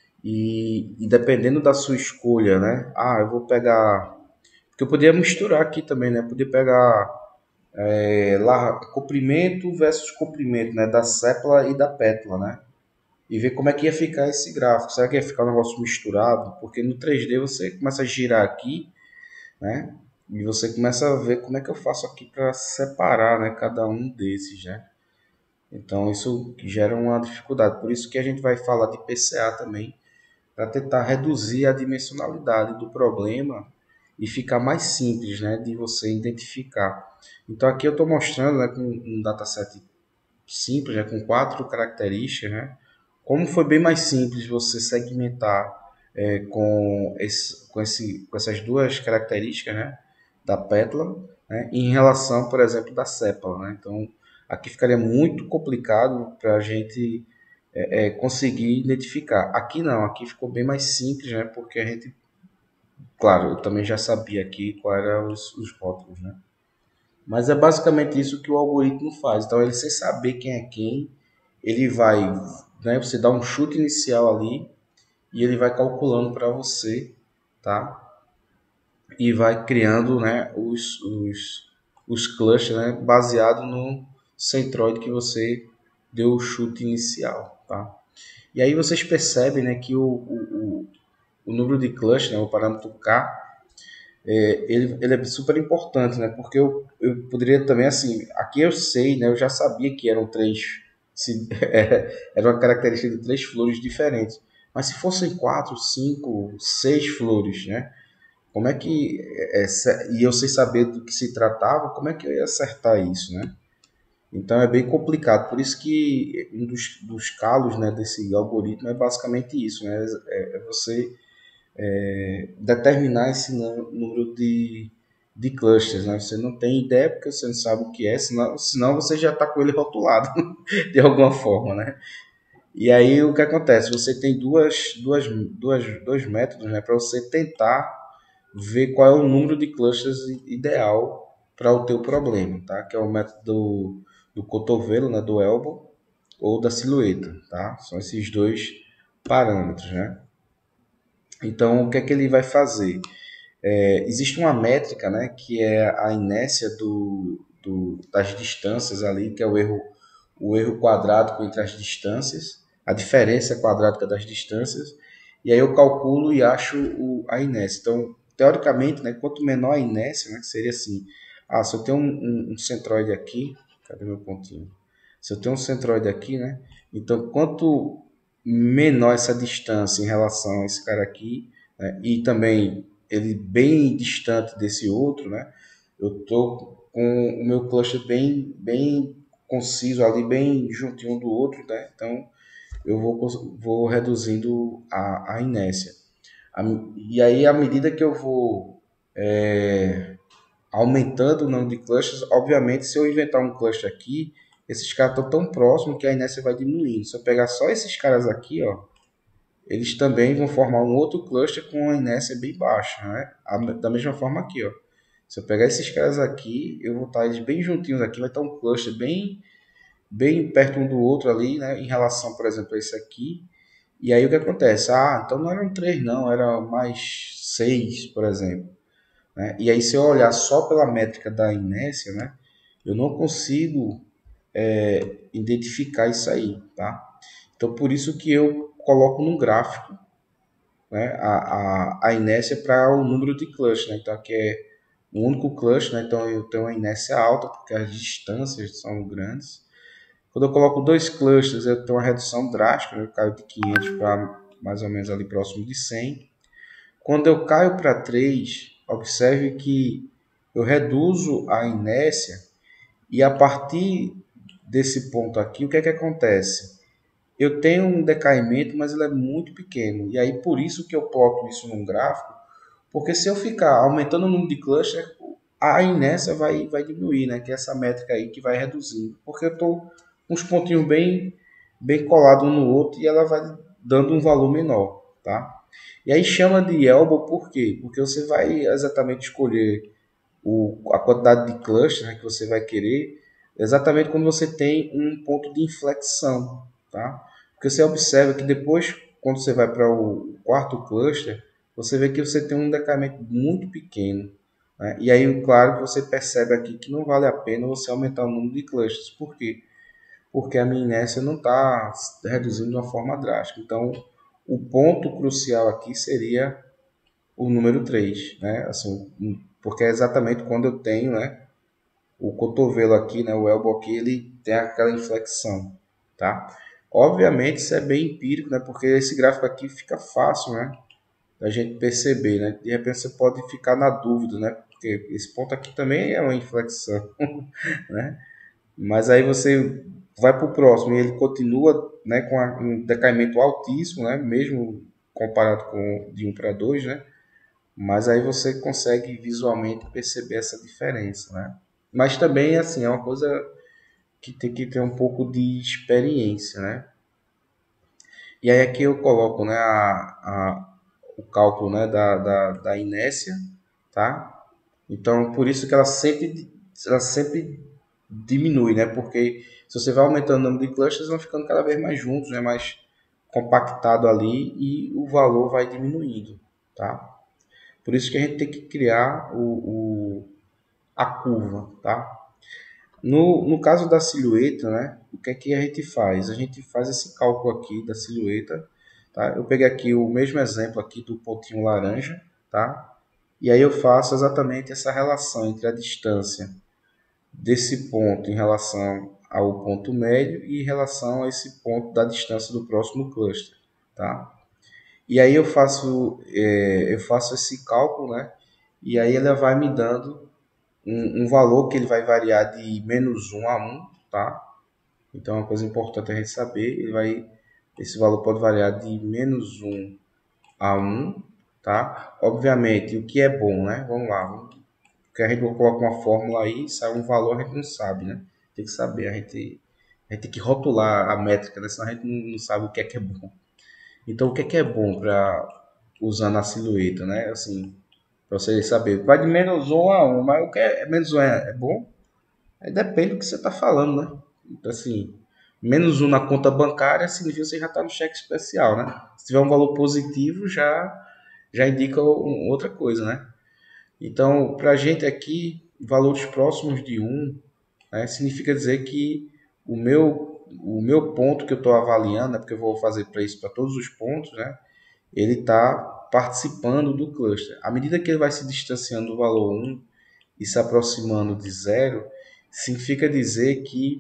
S1: E, e dependendo da sua escolha, né? Ah, eu vou pegar, porque eu poderia misturar aqui também, né? Podia pegar é, lá, comprimento versus comprimento, né? Da sépala e da pétala, né? E ver como é que ia ficar esse gráfico. Será que ia ficar um negócio misturado? Porque no três D você começa a girar aqui, né? E você começa a ver como é que eu faço aqui para separar, né, cada um desses, né? Então isso gera uma dificuldade. Por isso que a gente vai falar de P C A também, para tentar reduzir a dimensionalidade do problema e ficar mais simples, né, de você identificar. Então aqui eu estou mostrando, né, com um dataset simples, né, com quatro características, né, como foi bem mais simples você segmentar é, com, esse, com, esse, com essas duas características, né, da pétala, né, em relação, por exemplo, da sépala, né? Então aqui ficaria muito complicado para a gente é, é, conseguir identificar. Aqui não, aqui ficou bem mais simples, né? Porque a gente, claro, eu também já sabia aqui quais eram os, os rótulos, né? Mas é basicamente isso que o algoritmo faz. Então, ele sem saber quem é quem, ele vai, né? Você dá um chute inicial ali e ele vai calculando para você, tá? E vai criando, né? Os, os, os clusters, né? Baseado no centroide que você deu o chute inicial, tá? E aí vocês percebem, né, que o, o, o número de cluster, né, o parâmetro K, é, ele, ele é super importante, né? Porque eu, eu poderia também, assim, aqui eu sei, né? Eu já sabia que eram três, se, era uma característica de três flores diferentes. Mas se fossem quatro, cinco, seis flores, né? Como é que, é, e eu sem saber do que se tratava, como é que eu ia acertar isso, né? Então é bem complicado. Por isso que um dos, dos calos, né, desse algoritmo é basicamente isso, né? É, é você determinar esse número de, de clusters, né? Você não tem ideia porque você não sabe o que é, senão, senão você já está com ele rotulado de alguma forma, né? E aí o que acontece? Você tem duas, duas, duas, dois métodos, né, para você tentar ver qual é o número de clusters ideal para o teu problema, tá? Que é o método do, do cotovelo, né, do elbow, ou da silhueta, tá? São esses dois parâmetros, né? Então, o que é que ele vai fazer? É, existe uma métrica, né, que é a inércia do, do, das distâncias ali, que é o erro, o erro quadrático entre as distâncias, a diferença quadrática das distâncias, e aí eu calculo e acho o, a inércia. Então, teoricamente, né, quanto menor a inércia, né, que seria assim, ah, se eu tenho um, um, um centroide aqui, cadê meu pontinho? Se eu tenho um centroide aqui, né, então quanto menor essa distância em relação a esse cara aqui, né, e também ele bem distante desse outro, né? Eu tô com o meu cluster bem, bem conciso ali, bem juntinho um do outro, né? Então eu vou, vou reduzindo a, a inércia. A, e aí, à medida que eu vou é, aumentando o número de clusters, obviamente, se eu inventar um cluster aqui, esses caras estão tão próximos que a inércia vai diminuindo. Se eu pegar só esses caras aqui, ó, eles também vão formar um outro cluster com uma inércia bem baixa, né? Da mesma forma aqui, ó. Se eu pegar esses caras aqui, eu vou estar eles bem juntinhos aqui, vai estar um cluster bem, bem perto um do outro ali, né? Em relação, por exemplo, a esse aqui. E aí o que acontece? Ah, então não eram três, não, era mais seis, por exemplo. Né? E aí se eu olhar só pela métrica da inércia, né? Eu não consigo é, identificar isso aí, tá? Então por isso que eu coloco num gráfico, né, a, a, a inércia para o número de clutch, né? Então aqui é um único clutch, né? Então eu tenho uma inércia alta porque as distâncias são grandes. Quando eu coloco dois clusters, eu tenho uma redução drástica, né? Eu caio de quinhentos para mais ou menos ali próximo de cem. Quando eu caio para três, observe que eu reduzo a inércia e a partir desse ponto aqui, o que é que acontece? Eu tenho um decaimento, mas ele é muito pequeno. E aí, por isso que eu ploto isso num gráfico, porque se eu ficar aumentando o número de cluster, a inércia vai, vai diminuir, né? Que é essa métrica aí que vai reduzindo. Porque eu estou com os pontinhos bem, bem colados um no outro e ela vai dando um valor menor, tá? E aí chama de elbow por quê? Porque você vai exatamente escolher o, a quantidade de cluster, né, que você vai querer, exatamente quando você tem um ponto de inflexão, tá? Porque você observa que depois, quando você vai para o quarto cluster, você vê que você tem um decaimento muito pequeno, né? E aí, claro que você percebe aqui que não vale a pena você aumentar o número de clusters. Por quê? Porque a minha inércia não está reduzindo de uma forma drástica. Então, o ponto crucial aqui seria o número três, né? Assim, porque é exatamente quando eu tenho, né, o cotovelo aqui, né, o elbow aqui, ele tem aquela inflexão, tá? Obviamente isso é bem empírico, né, porque esse gráfico aqui fica fácil, né, da gente perceber, né? De repente você pode ficar na dúvida, né, porque esse ponto aqui também é uma inflexão, né? Mas aí você vai para o próximo e ele continua, né, com um decaimento altíssimo, né, mesmo comparado com de um para dois, né? Mas aí você consegue visualmente perceber essa diferença, né? Mas também, assim, é uma coisa que tem que ter um pouco de experiência, né? E aí aqui eu coloco, né, a, a, o cálculo, né, da, da, da inércia, tá? Então, por isso que ela sempre, ela sempre diminui, né? Porque se você vai aumentando o número de clusters, vão ficando cada vez mais juntos, né? Mais compactado ali e o valor vai diminuindo, tá? Por isso que a gente tem que criar o, o, a curva, tá? No, no caso da silhueta, né? O que é que a gente faz? A gente faz esse cálculo aqui da silhueta, tá? Eu peguei aqui o mesmo exemplo aqui do pontinho laranja, tá? E aí eu faço exatamente essa relação entre a distância desse ponto em relação ao ponto médio e em relação a esse ponto da distância do próximo cluster, tá? E aí eu faço, é, eu faço esse cálculo, né? E aí ele vai me dando um, um valor que ele vai variar de menos um a um, tá? Então é uma coisa importante a gente saber, ele vai, esse valor pode variar de menos um a um, tá? Obviamente, o que é bom, né? Vamos lá, vamos, porque a gente coloca uma fórmula aí, sai um valor, a gente não sabe, né? Tem que saber, a gente, a gente tem que rotular a métrica, né? Senão a gente não, não sabe o que é que é bom. Então, o que é que é bom para usando a silhueta, né? Assim, para você saber, vai de menos um a um, mas o que é menos um é, é bom? Aí depende do que você está falando, né? Então, assim, menos um na conta bancária significa que você já está no cheque especial, né? Se tiver um valor positivo, já, já indica outra coisa, né? Então, para a gente aqui, valores próximos de um, né, significa dizer que o meu, o meu ponto que eu estou avaliando, né, porque eu vou fazer para isso para todos os pontos, né, ele está participando do cluster. À medida que ele vai se distanciando do valor um e se aproximando de zero, significa dizer que,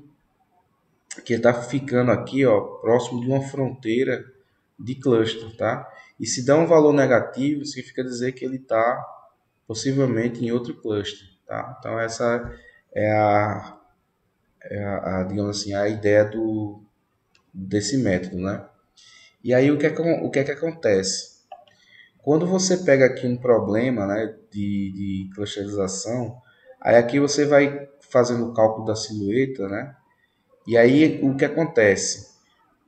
S1: que ele está ficando aqui, ó, próximo de uma fronteira de cluster, tá? E se dá um valor negativo, significa dizer que ele está possivelmente em outro cluster, tá? Então essa é a, é a, a digamos assim, a ideia do, desse método, né? E aí o que é que, o que, é que acontece? Quando você pega aqui um problema, né, de, de clusterização, aí aqui você vai fazendo o cálculo da silhueta, né? E aí o que acontece?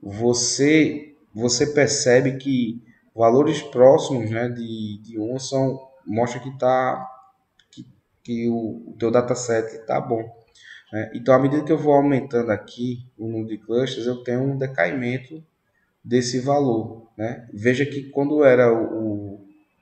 S1: Você você percebe que valores próximos, né, de, de um são mostra que tá que, que o, o teu dataset está bom, né? Então, à medida que eu vou aumentando aqui o número de clusters, eu tenho um decaimento desse valor, né? Veja que quando era o,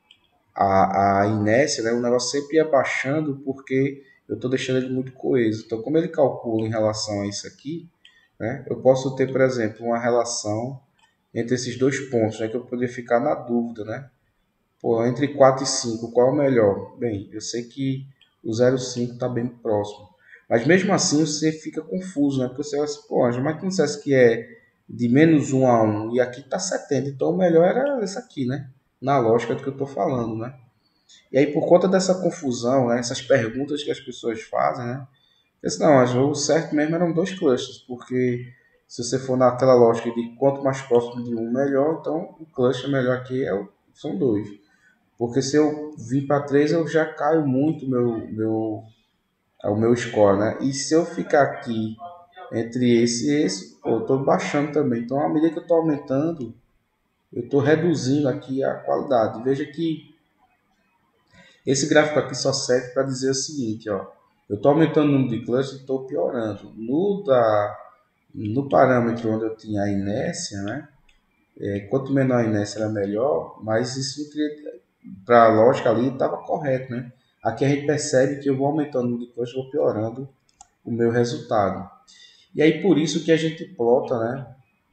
S1: a, a inércia, né, o negócio sempre ia baixando porque eu estou deixando ele muito coeso. Então, como ele calcula em relação a isso aqui, né, eu posso ter, por exemplo, uma relação entre esses dois pontos, né, que eu poderia ficar na dúvida, né? Pô, entre quatro e cinco, qual é o melhor? Bem, eu sei que o zero vírgula cinco está bem próximo. Mas mesmo assim você fica confuso, né? Porque você vai assim, pô, Ângelo, mas tu não dissesse que é de menos um a um e aqui está setenta, então o melhor era esse aqui, né? Na lógica do que eu estou falando, né? E aí por conta dessa confusão, né? Essas perguntas que as pessoas fazem, né? Eu disse, não, Ângelo, o certo mesmo eram dois clusters, porque se você for naquela lógica de quanto mais próximo de um, melhor, então o cluster melhor aqui é o, são dois. Porque se eu vir para três, eu já caio muito meu, meu, o meu score, né? E se eu ficar aqui entre esse e esse, pô, eu estou baixando também. Então, à medida que eu estou aumentando, eu estou reduzindo aqui a qualidade. Veja que esse gráfico aqui só serve para dizer o seguinte, ó. Eu estou aumentando o número de clusters e estou piorando. No, da, no parâmetro onde eu tinha a inércia, né? É, quanto menor a inércia era melhor, mas isso para a lógica ali estava correto, né? Aqui a gente percebe que eu vou aumentando o número de clusters, vou piorando o meu resultado. E aí por isso que a gente plota, né,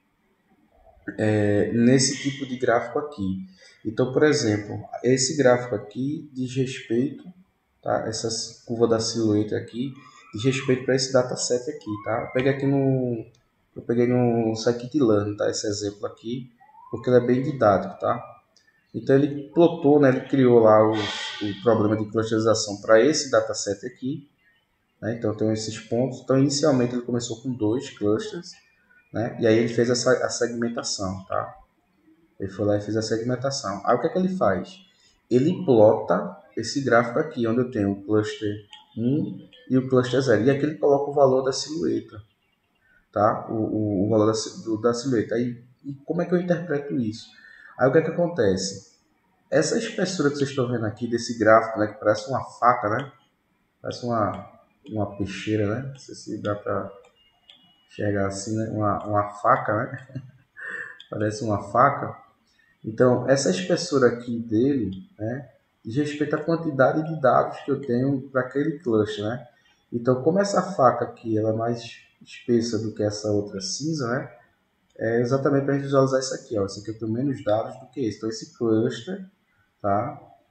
S1: é, nesse tipo de gráfico aqui. Então, por exemplo, esse gráfico aqui diz respeito, tá? Essa curva da silhueta aqui diz respeito para esse dataset aqui, tá? Eu peguei aqui no, eu peguei no scikit-learn, tá? Esse exemplo aqui, porque ele é bem didático, tá? Então ele plotou, né? Ele criou lá os, o problema de clusterização para esse dataset aqui, né? Então tem esses pontos. Então inicialmente ele começou com dois clusters, né? E aí ele fez essa a segmentação, tá? Ele foi lá e fez a segmentação. Aí o que é que ele faz? Ele plota esse gráfico aqui, onde eu tenho o cluster um e o cluster zero. E aqui ele coloca o valor da silhueta, tá? O, o, o valor da, do, da silhueta. Aí, e como é que eu interpreto isso? Aí o que é que acontece? Essa espessura que vocês estão vendo aqui desse gráfico, né, que parece uma faca, né? Parece uma, uma peixeira, né? Não sei se dá para enxergar assim, né? Uma, uma faca, né? Parece uma faca. Então, essa espessura aqui dele, né, diz respeito à quantidade de dados que eu tenho para aquele cluster, né? Então, como essa faca aqui ela é mais espessa do que essa outra cinza, né? É exatamente para a gente visualizar isso aqui, ó. Esse aqui eu tenho menos dados do que esse. Então, esse cluster, tá?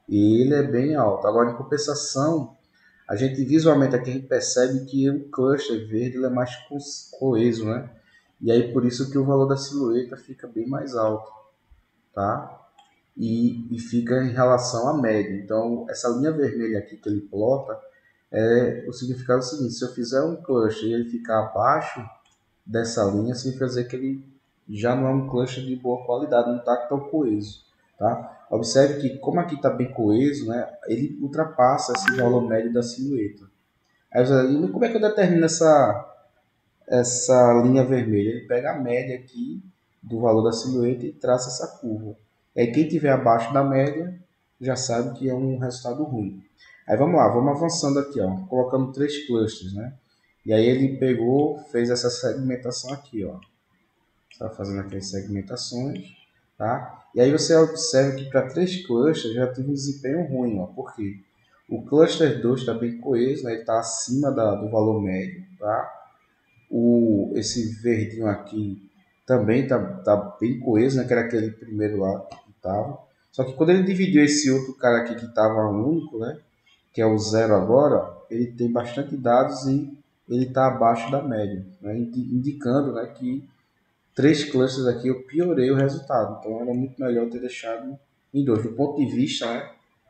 S1: E ele é bem alto. Agora, em compensação, a gente visualmente aqui a gente percebe que o cluster verde ele é mais coeso, né? E aí por isso que o valor da silhueta fica bem mais alto, tá? E, e fica em relação à média. Então, essa linha vermelha aqui que ele plota é o significado é o seguinte: se eu fizer um cluster e ele ficar abaixo dessa linha, significa dizer que ele já não é um cluster de boa qualidade, não está tão coeso. Tá? Observe que, como aqui está bem coeso, né, ele ultrapassa esse valor médio da silhueta. Aí você diz, como é que eu determino essa, essa linha vermelha? Ele pega a média aqui do valor da silhueta e traça essa curva. Aí quem estiver abaixo da média já sabe que é um resultado ruim. Aí vamos lá, vamos avançando aqui, ó, colocando três clusters, né? E aí ele pegou, fez essa segmentação aqui, ó. Está fazendo aqui as segmentações, tá? E aí você observa que para três clusters já teve um desempenho ruim, ó. Por quê? O cluster dois está bem coeso, né? Ele está acima da, do valor médio, tá? O, esse verdinho aqui também está tá bem coeso, né? Que era aquele primeiro lá que estava. Só que quando ele dividiu esse outro cara aqui que estava único, né? Que é o zero agora, ele tem bastante dados e ele está abaixo da média, né? Indicando, né, que três clusters aqui eu piorei o resultado. Então era muito melhor ter deixado em dois, do ponto de vista, né,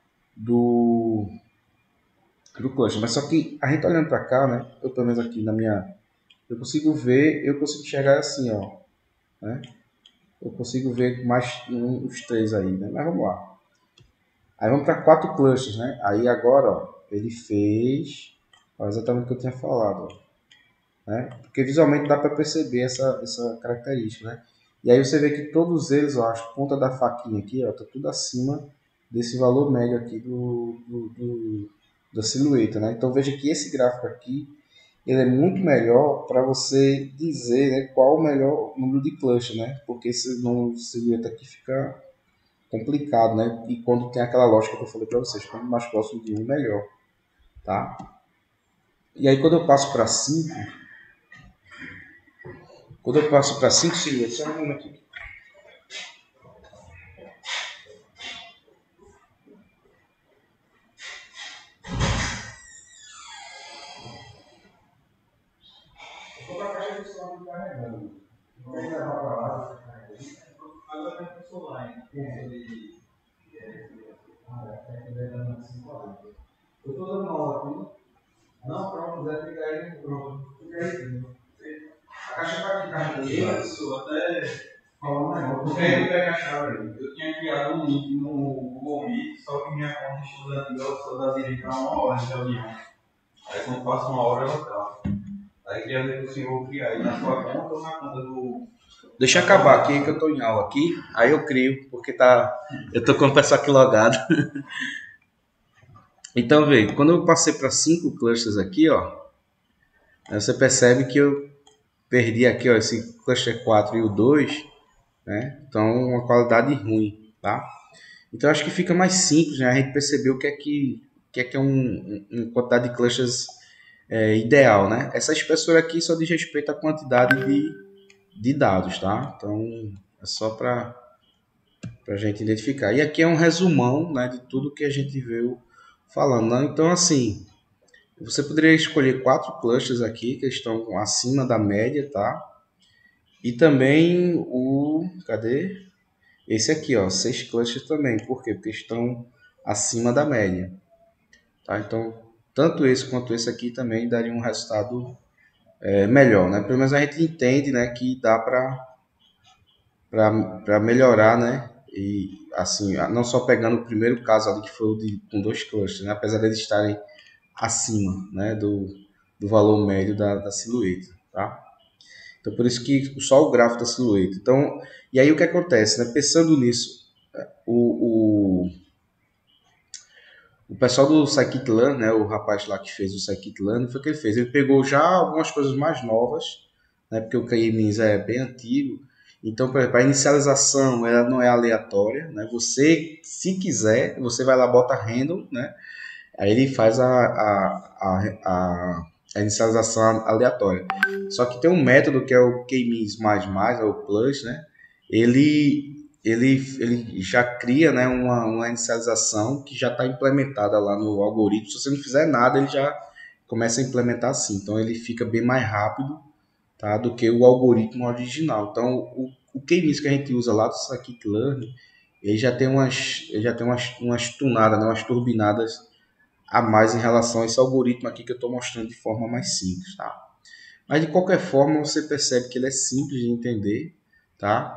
S1: do, do cluster. Mas só que a gente olhando para cá, né, eu pelo menos aqui na minha, eu consigo ver, eu consigo enxergar assim, ó, né? Eu consigo ver mais um, os três aí, né? Mas vamos lá. Aí vamos para quatro clusters, né? Aí agora, ó, ele fez ó, exatamente o que eu tinha falado, ó, né? Porque visualmente dá para perceber essa, essa característica, né? E aí você vê que todos eles, ó, as pontas da faquinha aqui, ó, tá tudo acima desse valor médio aqui do, do, do da silhueta, né? Então veja que esse gráfico aqui, ele é muito melhor para você dizer, né, qual o melhor número de cluster, né? Porque esse número de silhueta aqui fica complicado, né? E quando tem aquela lógica que eu falei para vocês, quanto mais próximo de um, melhor, tá? E aí quando eu passo para cinco, quando eu passo para cinco silhuetas, só um momento aqui. Eu tô dando aula aqui. Não, pronto, Zé, fica aí, pronto. Fica aí. A caixa tá aqui, caixa dele. Isso, até falar um negócio. Você ainda pega a chave aí. Eu tinha criado um link no Google Meet, só que minha conta estudantil ela só dá direito a uma hora de reunião. Aí quando passa uma hora ela tá. Aí queria ver se eu vou criar aí na sua conta ou na conta do. Deixa eu acabar aqui que eu tô em aula aqui, aí eu crio, porque tá. Eu tô com o pessoal aqui logado. Então, veja, quando eu passei para cinco clusters aqui, ó, você percebe que eu perdi aqui, ó, esse cluster quatro e o dois, né? Então, uma qualidade ruim, tá? Então, acho que fica mais simples, né? A gente perceber o que é que, que é que é um, um, uma quantidade de clusters é, ideal, né? Essa espessura aqui só diz respeito à quantidade de, de dados, tá? Então, é só para a gente identificar. E aqui é um resumão, né, de tudo que a gente veio falando, né? Então, assim, você poderia escolher quatro clusters aqui que estão acima da média, tá? E também o... Cadê? Esse aqui, ó, seis clusters também. Por quê? Porque estão acima da média. Tá? Então, tanto esse quanto esse aqui também daria um resultado é, melhor, né? Pelo menos a gente entende, né, que dá para melhorar, né? E assim, não só pegando o primeiro caso ali que foi o de com dois clusters, né? Apesar de eles estarem acima, né, do, do valor médio da, da silhueta, tá? Então, por isso que só o gráfico da silhueta. Então, e aí o que acontece, né? Pensando nisso, o, o, o pessoal do Scikit-Learn, né? O rapaz lá que fez o Scikit-Learn, foi o que ele fez. Ele pegou já algumas coisas mais novas, né? Porque o K-means é bem antigo. Então, por exemplo, a inicialização ela não é aleatória, né? Você, se quiser, você vai lá, bota handle, né? Aí ele faz a, a, a, a, a inicialização aleatória. Só que tem um método que é o K-means mais mais, é o plus, né? Ele ele, ele já cria, né, uma, uma inicialização que já está implementada lá no algoritmo. Se você não fizer nada, ele já começa a implementar assim. Então ele fica bem mais rápido, tá, do que o algoritmo original. Então o, o K-means que a gente usa lá do Scikit-Learn, ele já tem umas, ele já tem umas, umas tunadas, né, umas turbinadas a mais em relação a esse algoritmo aqui que eu estou mostrando de forma mais simples, tá? Mas de qualquer forma você percebe que ele é simples de entender, tá?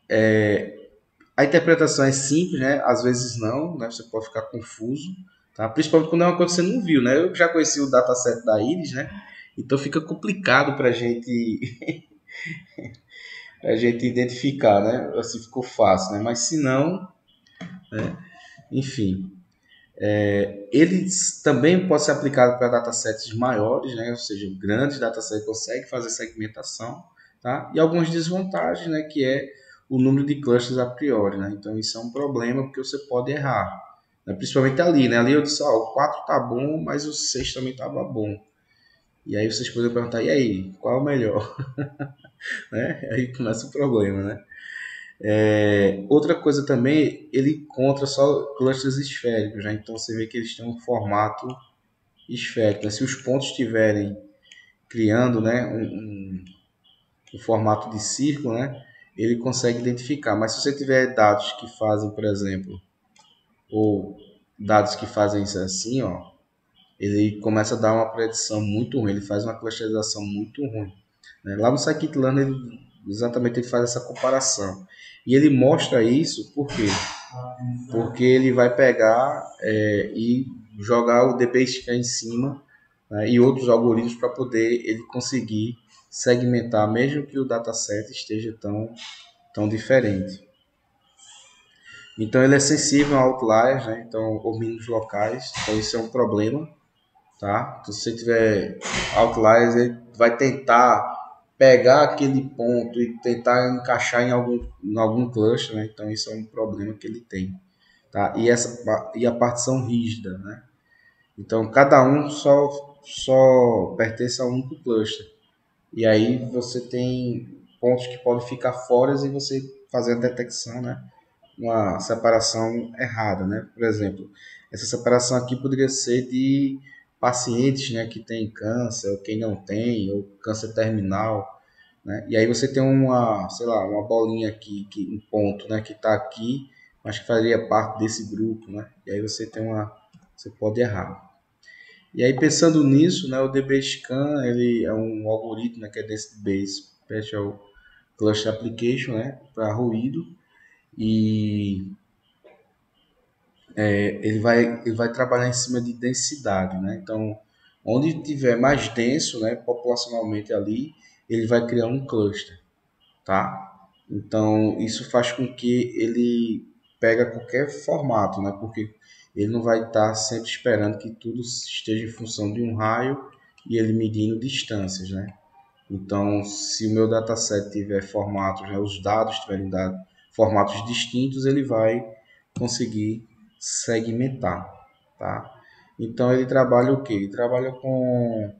S1: A interpretação é simples, né? Às vezes não, né? Você pode ficar confuso, tá? Principalmente quando é uma coisa que você não viu, né? Eu já conheci o dataset da Iris, né? Então fica complicado para gente, a gente identificar, né? Assim ficou fácil, né? Mas se não, enfim, ele também pode ser aplicado para datasets maiores, né? Ou seja, grandes datasets conseguem fazer segmentação, tá? E algumas desvantagens, né? Que é o número de clusters a priori, né? Então isso é um problema porque você pode errar, né? Principalmente ali, né? Ali eu disse, ó, o quatro tá bom, mas o seis também estava bom. E aí vocês podem perguntar, e aí, qual é o melhor? né? Aí começa o problema, né? É, outra coisa também, ele encontra só clusters esféricos, né? Então você vê que eles têm um formato esférico, né? Se os pontos estiverem criando, né, um, um, um formato de círculo, né, ele consegue identificar. Mas se você tiver dados que fazem, por exemplo, ou dados que fazem isso assim, ó, ele começa a dar uma predição muito ruim, ele faz uma clusterização muito ruim. Né? Lá no Scikit-Learn, ele, exatamente ele faz essa comparação. E ele mostra isso por quê? Porque ele vai pegar é, e jogar o DBScan em cima, né, e outros algoritmos para poder ele conseguir segmentar, mesmo que o dataset esteja tão, tão diferente. Então ele é sensível a outliers, né? Então, ou mínimos locais, então isso é um problema, tá? Então, se você tiver outliers, ele vai tentar pegar aquele ponto e tentar encaixar em algum, em algum cluster, né? Então isso é um problema que ele tem, tá? E essa e a partição rígida, né? Então cada um só só pertence a um único cluster. E aí você tem pontos que podem ficar fora e você fazer a detecção, né? Uma separação errada, né? Por exemplo, essa separação aqui poderia ser de pacientes, né, que têm câncer, ou quem não tem, ou câncer terminal, né? E aí você tem uma, sei lá, uma bolinha aqui, que, um ponto, né, que está aqui, mas que faria parte desse grupo, né? E aí você tem uma, você pode errar. E aí pensando nisso, né, o DBScan ele é um algoritmo, né, que é desse base Special Cluster Application, né, para ruído, e é, ele vai ele vai trabalhar em cima de densidade, né? Então, onde tiver mais denso, né, populacionalmente ali, ele vai criar um cluster, tá? Então, isso faz com que ele pega qualquer formato, né? Porque ele não vai estar sempre esperando que tudo esteja em função de um raio e ele medindo distâncias, né? Então, se o meu dataset tiver formatos, né, os dados tiverem dado, formatos distintos, ele vai conseguir segmentar, tá? Então, ele trabalha o quê? Ele trabalha com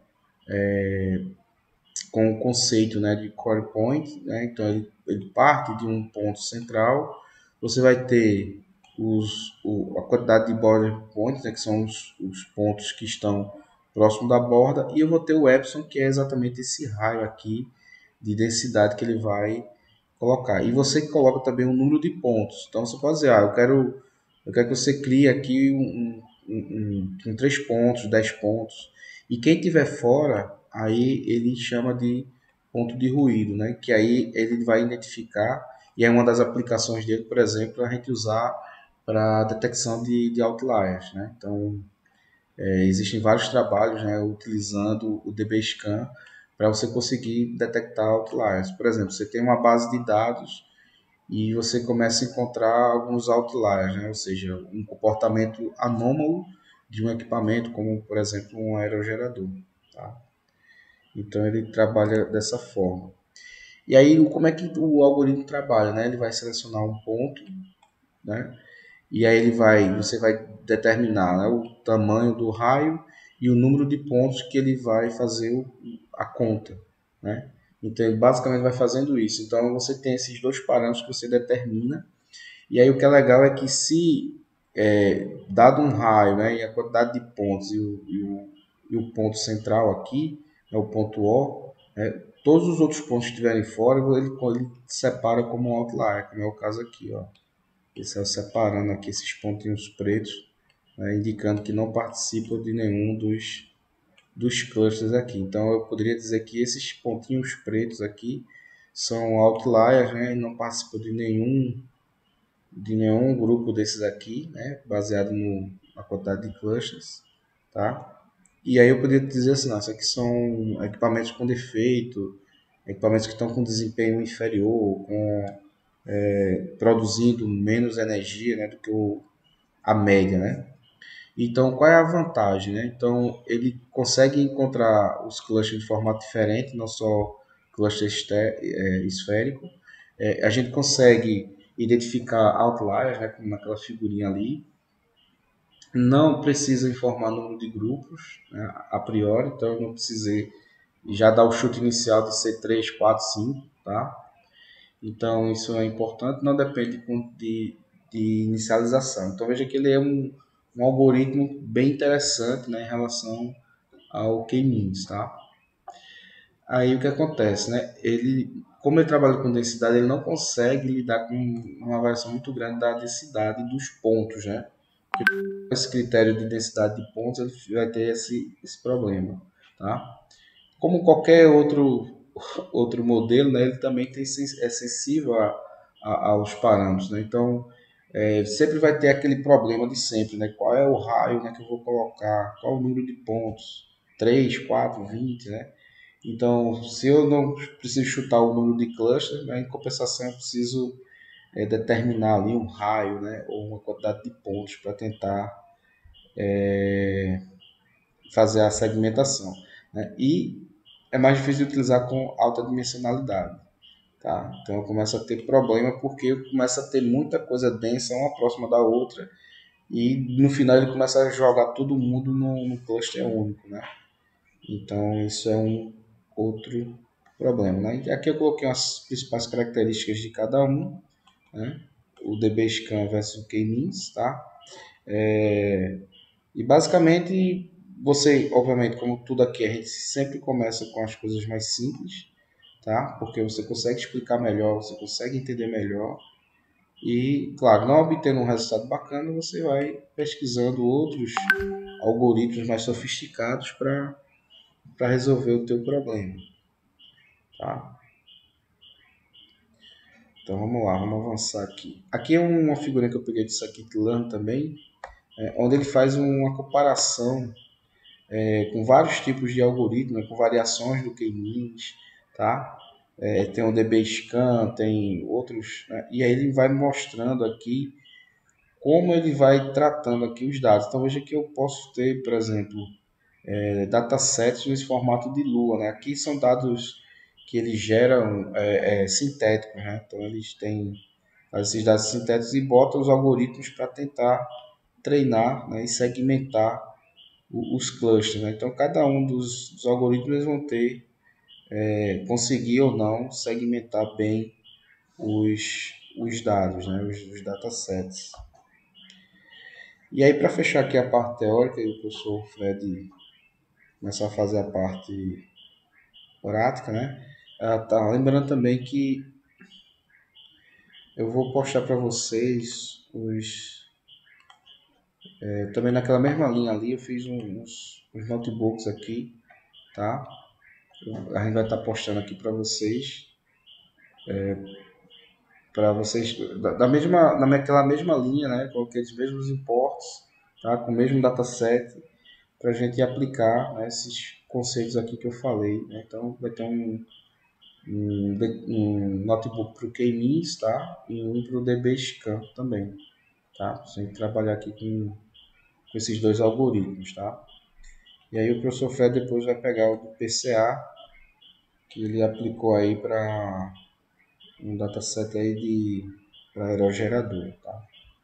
S1: com o conceito, né, de core point, né? Então ele, ele parte de um ponto central. Você vai ter os, o, a quantidade de border points, né, que são os, os pontos que estão próximo da borda, e eu vou ter o epsilon, que é exatamente esse raio aqui de densidade que ele vai colocar. E você coloca também o número de pontos. Então você pode dizer, ah, eu quero, eu quero que você crie aqui um, um, um, um três pontos, dez pontos. E quem tiver fora, aí ele chama de ponto de ruído, né? Que aí ele vai identificar, e é uma das aplicações dele, por exemplo, a gente usar para detecção de, de outliers, né? Então, é, existem vários trabalhos, né, utilizando o DBScan para você conseguir detectar outliers. Por exemplo, você tem uma base de dados e você começa a encontrar alguns outliers, né? Ou seja, um comportamento anômalo de um equipamento, como por exemplo um aerogerador. Tá? Então ele trabalha dessa forma. E aí como é que o algoritmo trabalha? Né? Ele vai selecionar um ponto, né? E aí ele vai, você vai determinar, né, o tamanho do raio e o número de pontos que ele vai fazer o, a conta, né? Então ele basicamente vai fazendo isso. Então você tem esses dois parâmetros que você determina E aí o que é legal é que se é, dado um raio, né, e a quantidade de pontos e o, e o, e o ponto central aqui, né, o ponto O, né, todos os outros pontos que estiverem fora, ele, ele separa como um outlier, como é o caso aqui, ó. Esse é o separando aqui esses pontinhos pretos, né, indicando que não participam de nenhum dos, dos clusters aqui. Então eu poderia dizer que esses pontinhos pretos aqui são outliers, né, e não participam de nenhum de nenhum grupo desses aqui, né, baseado no, na quantidade de clusters, tá? E aí eu poderia dizer assim, não, isso aqui são equipamentos com defeito, equipamentos que estão com desempenho inferior, com, é, produzindo menos energia, né, do que o, a média, né? Então, qual é a vantagem, né? Então, ele consegue encontrar os clusters de formato diferente, não só cluster este- é, esférico. É, a gente consegue identificar outliers, né, como naquela figurinha ali. Não precisa informar número de grupos, né, a priori, então eu não precisei já dar o chute inicial de ser três, quatro, cinco, tá? Então, isso é importante, não depende de, de inicialização. Então, veja que ele é um, um algoritmo bem interessante, né, em relação ao K-means, tá? Aí o que acontece, né? Ele, como ele trabalha com densidade, ele não consegue lidar com uma variação muito grande da densidade dos pontos, né? Esse critério de densidade de pontos, ele vai ter esse, esse problema, tá? Como qualquer outro outro modelo, né, ele também tem, é sensível a, a, aos parâmetros, né? Então, é, sempre vai ter aquele problema de sempre, né? Qual é o raio, né, que eu vou colocar? Qual o número de pontos? Três, quatro, vinte, né? Então, se eu não preciso chutar o número de clusters, né, em compensação eu preciso é, determinar ali um raio, né, ou uma quantidade de pontos para tentar fazer a segmentação, né? E é mais difícil de utilizar com alta dimensionalidade. Tá? Então eu começo a ter problema porque eu começo a ter muita coisa densa uma próxima da outra e no final ele começa a jogar todo mundo no, no cluster único, né? Então isso é um outro problema, né? E aqui eu coloquei as principais características de cada um, né? O DBScan versus o K-means, tá? É... E basicamente você, obviamente, como tudo aqui a gente sempre começa com as coisas mais simples, tá? Porque você consegue explicar melhor, você consegue entender melhor e, claro, não obtendo um resultado bacana, você vai pesquisando outros algoritmos mais sofisticados para para resolver o teu problema, tá? Então vamos lá, vamos avançar aqui. Aqui é uma figurinha que eu peguei de Scikit-learn também, é, onde ele faz uma comparação é, com vários tipos de algoritmos, com variações do K-means, tá? É, tem o DBScan, tem outros, né? E aí ele vai mostrando aqui como ele vai tratando aqui os dados. Então veja que eu posso ter, por exemplo, é, datasets nesse formato de lua, né? Aqui são dados que eles geram é, é, sintéticos, né? Então eles têm esses dados sintéticos e botam os algoritmos para tentar treinar, né, e segmentar os clusters, né? Então cada um dos, dos algoritmos vão ter é, conseguir ou não segmentar bem os, os dados, né? os, os datasets. E aí, para fechar aqui a parte teórica, e o professor Fred começar a fazer a parte prática, né? Ah, tá. Lembrando também que eu vou postar para vocês os. É, também naquela mesma linha ali, eu fiz uns, uns notebooks aqui, tá? A gente vai estar postando aqui para vocês. Para vocês, da, da mesma, naquela mesma linha, né? Com aqueles mesmos imports, tá? Com o mesmo dataset, para a gente aplicar, né, esses conceitos aqui que eu falei, né? Então vai ter um, um, um notebook para o K-means, tá? E um para o DBScan também, tá? Você tem que trabalhar aqui com, com esses dois algoritmos, tá? E aí o professor Fred depois vai pegar o do P C A que ele aplicou aí para um dataset aí de para aerogerador, tá?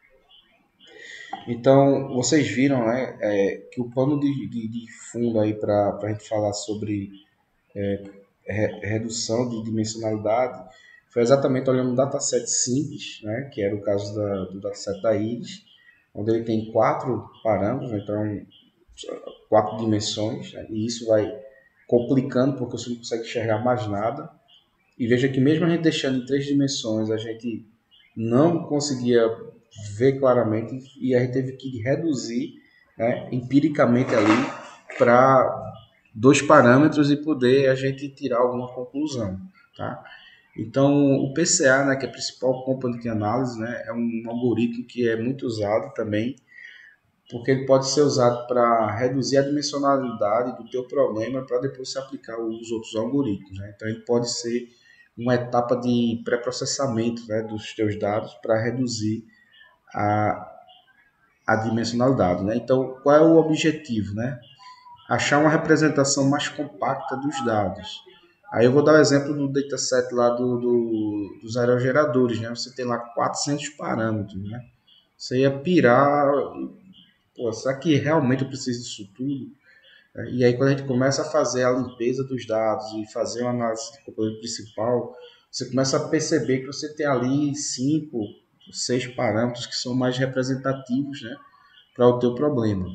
S1: Então, vocês viram, né, é, que o pano de, de, de fundo aí para a gente falar sobre é, re, redução de dimensionalidade foi exatamente olhando um dataset simples, né, que era o caso da, do dataset da Iris, onde ele tem quatro parâmetros, então quatro dimensões, né, e isso vai complicando porque você não consegue enxergar mais nada. E veja que mesmo a gente deixando em três dimensões, a gente não conseguia ver claramente e a gente teve que reduzir, né, empiricamente ali para dois parâmetros e poder a gente tirar alguma conclusão, tá? Então, o P C A, né, que é a principal componente de análise, né, é um algoritmo que é muito usado também, porque ele pode ser usado para reduzir a dimensionalidade do teu problema para depois se aplicar os outros algoritmos, né? Então, ele pode ser uma etapa de pré-processamento, né, dos teus dados para reduzir a, a dimensionalidade, né? Então, qual é o objetivo, né? Achar uma representação mais compacta dos dados. Aí eu vou dar o exemplo do dataset lá do, do, dos aerogeradores, né? Você tem lá quatrocentos parâmetros, né? Você ia pirar, pô, será que realmente eu preciso disso tudo? E aí quando a gente começa a fazer a limpeza dos dados e fazer uma análise do componente principal, você começa a perceber que você tem ali cinco, seis parâmetros que são mais representativos, né, para o teu problema.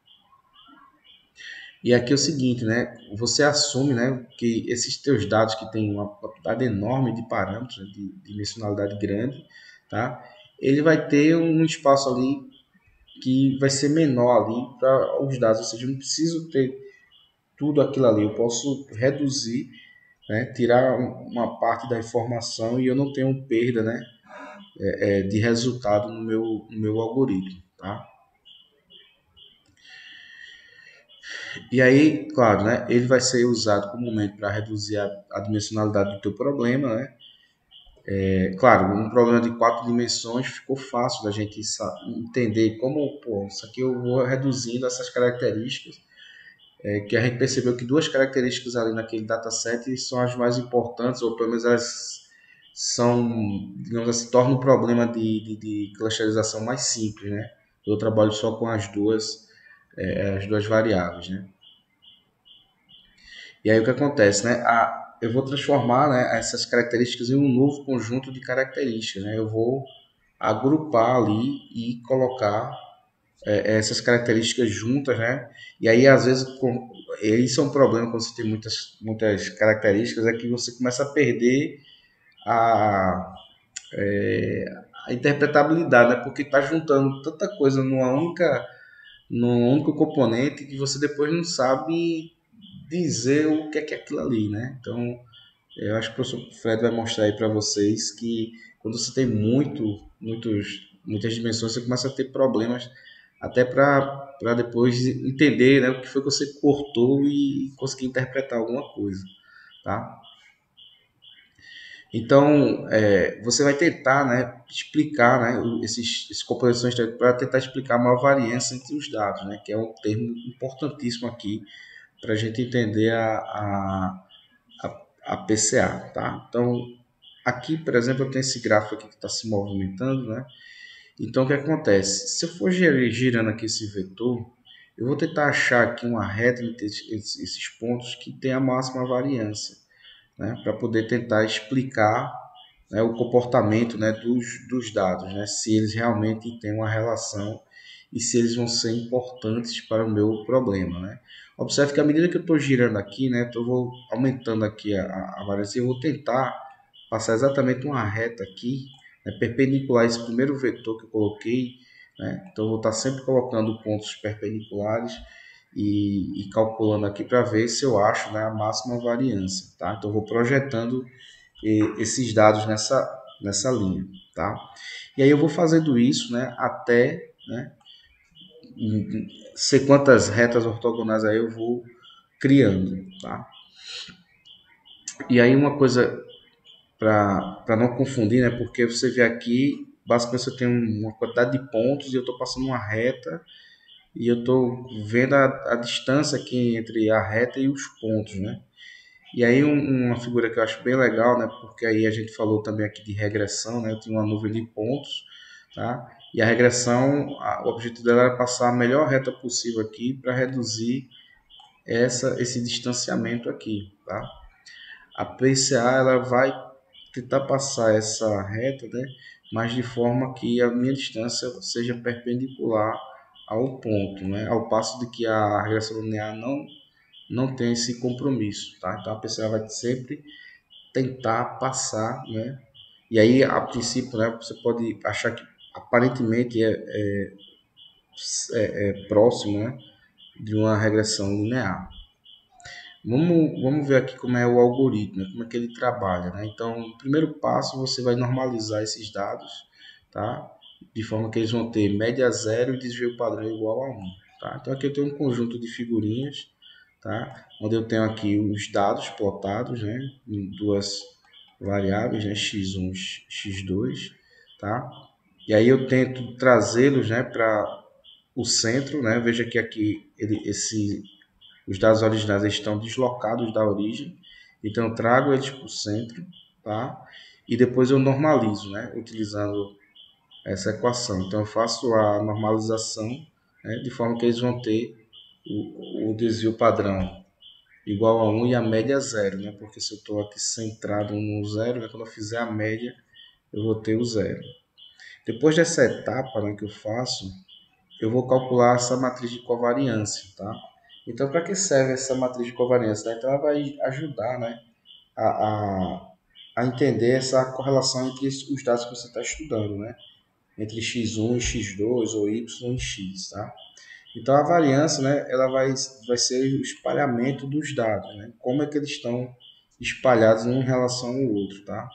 S1: E aqui é o seguinte, né? Você assume, né, que esses teus dados que têm uma quantidade enorme de parâmetros, né, de dimensionalidade grande, tá? Ele vai ter um espaço ali que vai ser menor ali para os dados, ou seja, eu não preciso ter tudo aquilo ali, eu posso reduzir, né, tirar uma parte da informação e eu não tenho perda, né, é, de resultado no meu, no meu algoritmo, tá? E aí, claro, né, ele vai ser usado comumente para reduzir a, a dimensionalidade do teu problema, né? É, claro, um problema de quatro dimensões ficou fácil da gente entender como, pô, isso aqui eu vou reduzindo essas características, é, que a gente percebeu que duas características ali naquele dataset são as mais importantes, ou pelo menos elas são, digamos assim, tornam o problema de, de, de clusterização mais simples, né? Eu trabalho só com as duas, é, as duas variáveis, né? E aí o que acontece, né? A, eu vou transformar, né, essas características em um novo conjunto de características, né? Eu vou agrupar ali e colocar é, essas características juntas, né? E aí às vezes com, isso é um problema quando você tem muitas muitas características, é que você começa a perder a, é, a interpretabilidade, né? Porque está juntando tanta coisa numa única num único componente que você depois não sabe dizer o que é, que é aquilo ali, né? Então, eu acho que o professor Fred vai mostrar aí para vocês que quando você tem muito, muitos, muitas dimensões, você começa a ter problemas até para depois entender, né, o que foi que você cortou e conseguir interpretar alguma coisa, tá? Então, é, você vai tentar, né, explicar, né, esses, esses composições para tentar explicar a maior variância entre os dados, né, que é um termo importantíssimo aqui para a gente entender a, a, a, a P C A, tá? Então, aqui, por exemplo, eu tenho esse gráfico aqui que está se movimentando, né? Então, o que acontece? Se eu for girando aqui esse vetor, eu vou tentar achar aqui uma reta entre esses pontos que tem a máxima variância, né? Para poder tentar explicar, né, o comportamento, né, dos, dos dados, né? Se eles realmente têm uma relação e se eles vão ser importantes para o meu problema, né? Observe que à medida que eu estou girando aqui, né, eu vou aumentando aqui a, a variância, eu vou tentar passar exatamente uma reta aqui, né, perpendicular a esse primeiro vetor que eu coloquei, né? Então eu vou estar sempre colocando pontos perpendiculares e, e calculando aqui para ver se eu acho, né, a máxima variância, tá? Então eu vou projetando eh, esses dados nessa, nessa linha, tá? E aí eu vou fazendo isso, né, até, né, sei quantas retas ortogonais aí eu vou criando, tá? E aí uma coisa para não confundir, né? Porque você vê aqui, basicamente você tem uma quantidade de pontos e eu estou passando uma reta e eu estou vendo a, a distância aqui entre a reta e os pontos, né? E aí um, uma figura que eu acho bem legal, né? Porque aí a gente falou também aqui de regressão, né? Eu tenho uma nuvem de pontos, tá? E a regressão, a, o objetivo dela era passar a melhor reta possível aqui para reduzir essa, esse distanciamento aqui, tá? A P C A ela vai tentar passar essa reta, né, mas de forma que a minha distância seja perpendicular ao ponto, né, ao passo de que a regressão linear não, não tem esse compromisso, tá? Então a pessoa vai sempre tentar passar, né, e aí a princípio, né, você pode achar que aparentemente é, é, é próximo, né, de uma regressão linear. Vamos, vamos ver aqui como é o algoritmo, né? Como é que ele trabalha, né? Então, no primeiro passo, você vai normalizar esses dados, tá? De forma que eles vão ter média zero e desvio padrão igual a um, tá? Então, aqui eu tenho um conjunto de figurinhas, tá? Onde eu tenho aqui os dados plotados, né? Em duas variáveis, né? x um e x dois, tá? E aí eu tento trazê-los, né, para o centro, né? Veja que aqui ele, esse os dados originais estão deslocados da origem, então eu trago eles para o centro, tá? E depois eu normalizo, né? Utilizando essa equação. Então eu faço a normalização, né? De forma que eles vão ter o, o desvio padrão igual a um e a média zero, né? Porque se eu estou aqui centrado no zero, né? Quando eu fizer a média, eu vou ter o zero. Depois dessa etapa, né, que eu faço, eu vou calcular essa matriz de covariância, tá? Então, para que serve essa matriz de covariância? Né? Então, ela vai ajudar, né, a, a, a entender essa correlação entre os dados que você está estudando, né? Entre x um e x dois, ou y e x, tá? Então, a variância, né, ela vai, vai ser o espalhamento dos dados, né? Como é que eles estão espalhados um em relação ao outro, tá?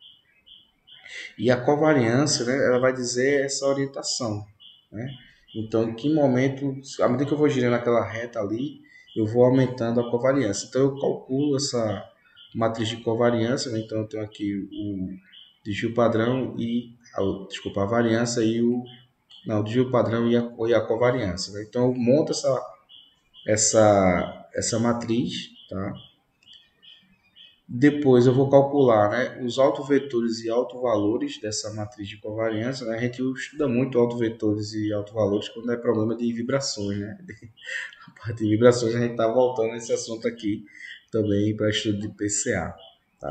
S1: E a covariância, né, ela vai dizer essa orientação, né? Então, em que momento, à medida que eu vou girando aquela reta ali, eu vou aumentando a covariância. Então, eu calculo essa matriz de covariância, né? Então, eu tenho aqui o desvio padrão e, a, desculpa, a variância e o, não, o desvio padrão e a, e a covariância, né? Então, eu monto essa, essa, essa matriz, tá? Depois eu vou calcular, né, os autovetores e autovalores dessa matriz de covariância, né? A gente estuda muito autovetores e autovalores quando é problema de vibrações, né? A parte de vibrações a gente está voltando a esse assunto aqui também para estudo de P C A, tá?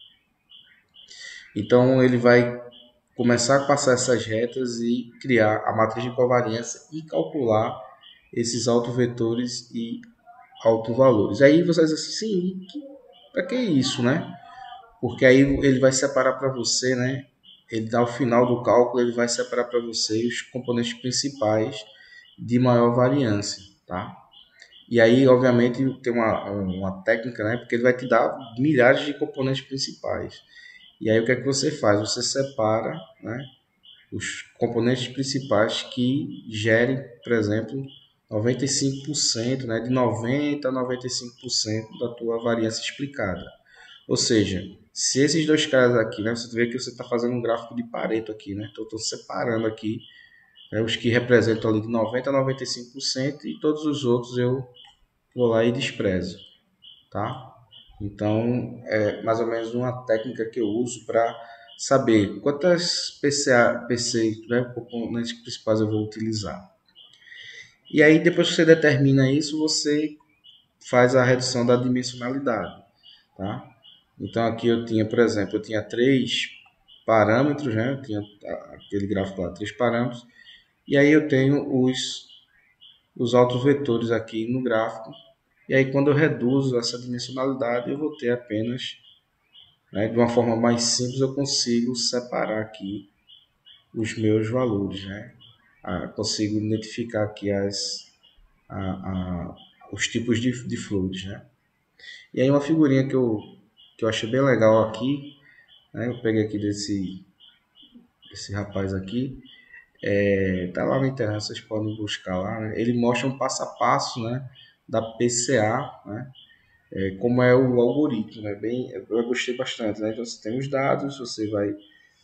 S1: Então ele vai começar a passar essas retas e criar a matriz de covariância e calcular esses autovetores e autovalores. Aí você diz assim, sim, para que isso, né? Porque aí ele vai separar para você, né? Ele, ao final do cálculo, ele vai separar para você os componentes principais de maior variância, tá? E aí, obviamente, tem uma, uma técnica, né? Porque ele vai te dar milhares de componentes principais. E aí, o que é que você faz? Você separa, né, os componentes principais que gerem, por exemplo, noventa e cinco por cento, né, de noventa a noventa e cinco por cento da tua variância explicada. Ou seja, se esses dois caras aqui, né, você vê que você está fazendo um gráfico de Pareto aqui, né? Então, estou separando aqui, né, os que representam ali de noventa a noventa e cinco por cento e todos os outros eu vou lá e desprezo, tá? Então, é mais ou menos uma técnica que eu uso para saber quantas P C A, P C, né, componentes principais eu vou utilizar. E aí, depois que você determina isso, você faz a redução da dimensionalidade, tá? Então aqui eu tinha, por exemplo, eu tinha três parâmetros, né? Eu tinha aquele gráfico lá, três parâmetros. E aí eu tenho os, os autovetores aqui no gráfico. E aí quando eu reduzo essa dimensionalidade, eu vou ter apenas, né, de uma forma mais simples, eu consigo separar aqui os meus valores, né? Ah, consigo identificar aqui as, a, a, os tipos de, de fluidos, né? E aí uma figurinha que eu, que eu achei bem legal aqui, né? Eu peguei aqui desse, desse rapaz aqui, é, tá lá na internet, vocês podem buscar lá, né? Ele mostra um passo a passo, né, da P C A, né? É, como é o algoritmo, né? Bem, eu gostei bastante, né? Então você tem os dados, você vai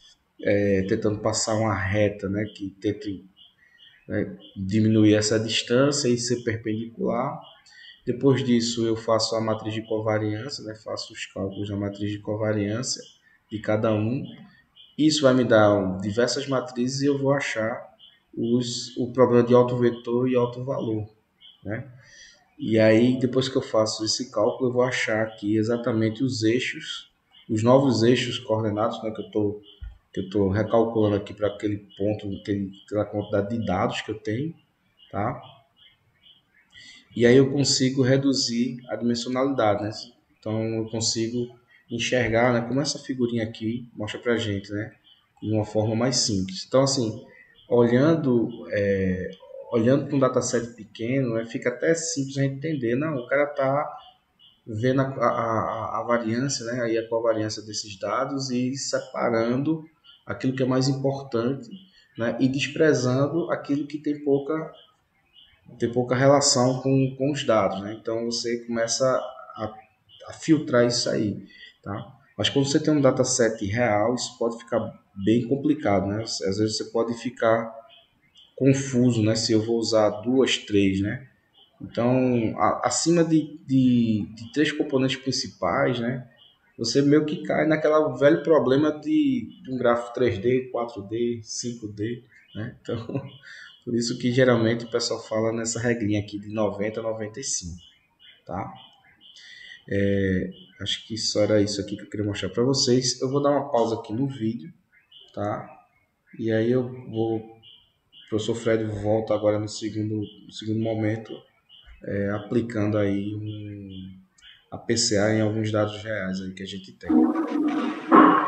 S1: é, tentando passar uma reta, né, que tente, né, diminuir essa distância e ser perpendicular. Depois disso eu faço a matriz de covariância, né? Faço os cálculos da matriz de covariância de cada um. Isso vai me dar diversas matrizes e eu vou achar os, o problema de autovetor e autovalor, né? E aí, depois que eu faço esse cálculo, eu vou achar aqui exatamente os eixos, os novos eixos coordenados, né, que eu estou que eu estou recalculando aqui para aquele ponto, aquele, aquela quantidade de dados que eu tenho, tá? E aí eu consigo reduzir a dimensionalidade, né? Então eu consigo enxergar, né, como essa figurinha aqui mostra para a gente, né, de uma forma mais simples. Então assim, olhando é, olhando para um dataset pequeno, né, fica até simples a gente entender, não, o cara está vendo a, a, a variância, né, aí a covariância desses dados e separando aquilo que é mais importante, né, e desprezando aquilo que tem pouca, tem pouca relação com, com os dados. Né? Então você começa a, a filtrar isso aí. Tá? Mas quando você tem um dataset real, isso pode ficar bem complicado. Né? Às vezes você pode ficar confuso, né? Se eu vou usar duas, três, né? Então, a, acima de, de, de três componentes principais, né? Você meio que cai naquele velho problema de, de um gráfico três D, quatro D, cinco D, né? Então, por isso que geralmente o pessoal fala nessa regrinha aqui de noventa a noventa e cinco, tá? É, acho que só era isso aqui que eu queria mostrar para vocês. Eu vou dar uma pausa aqui no vídeo, tá? E aí eu vou, o professor Fred volta agora no segundo, no segundo momento, é, aplicando aí um, a P C A em alguns dados reais aí que a gente tem.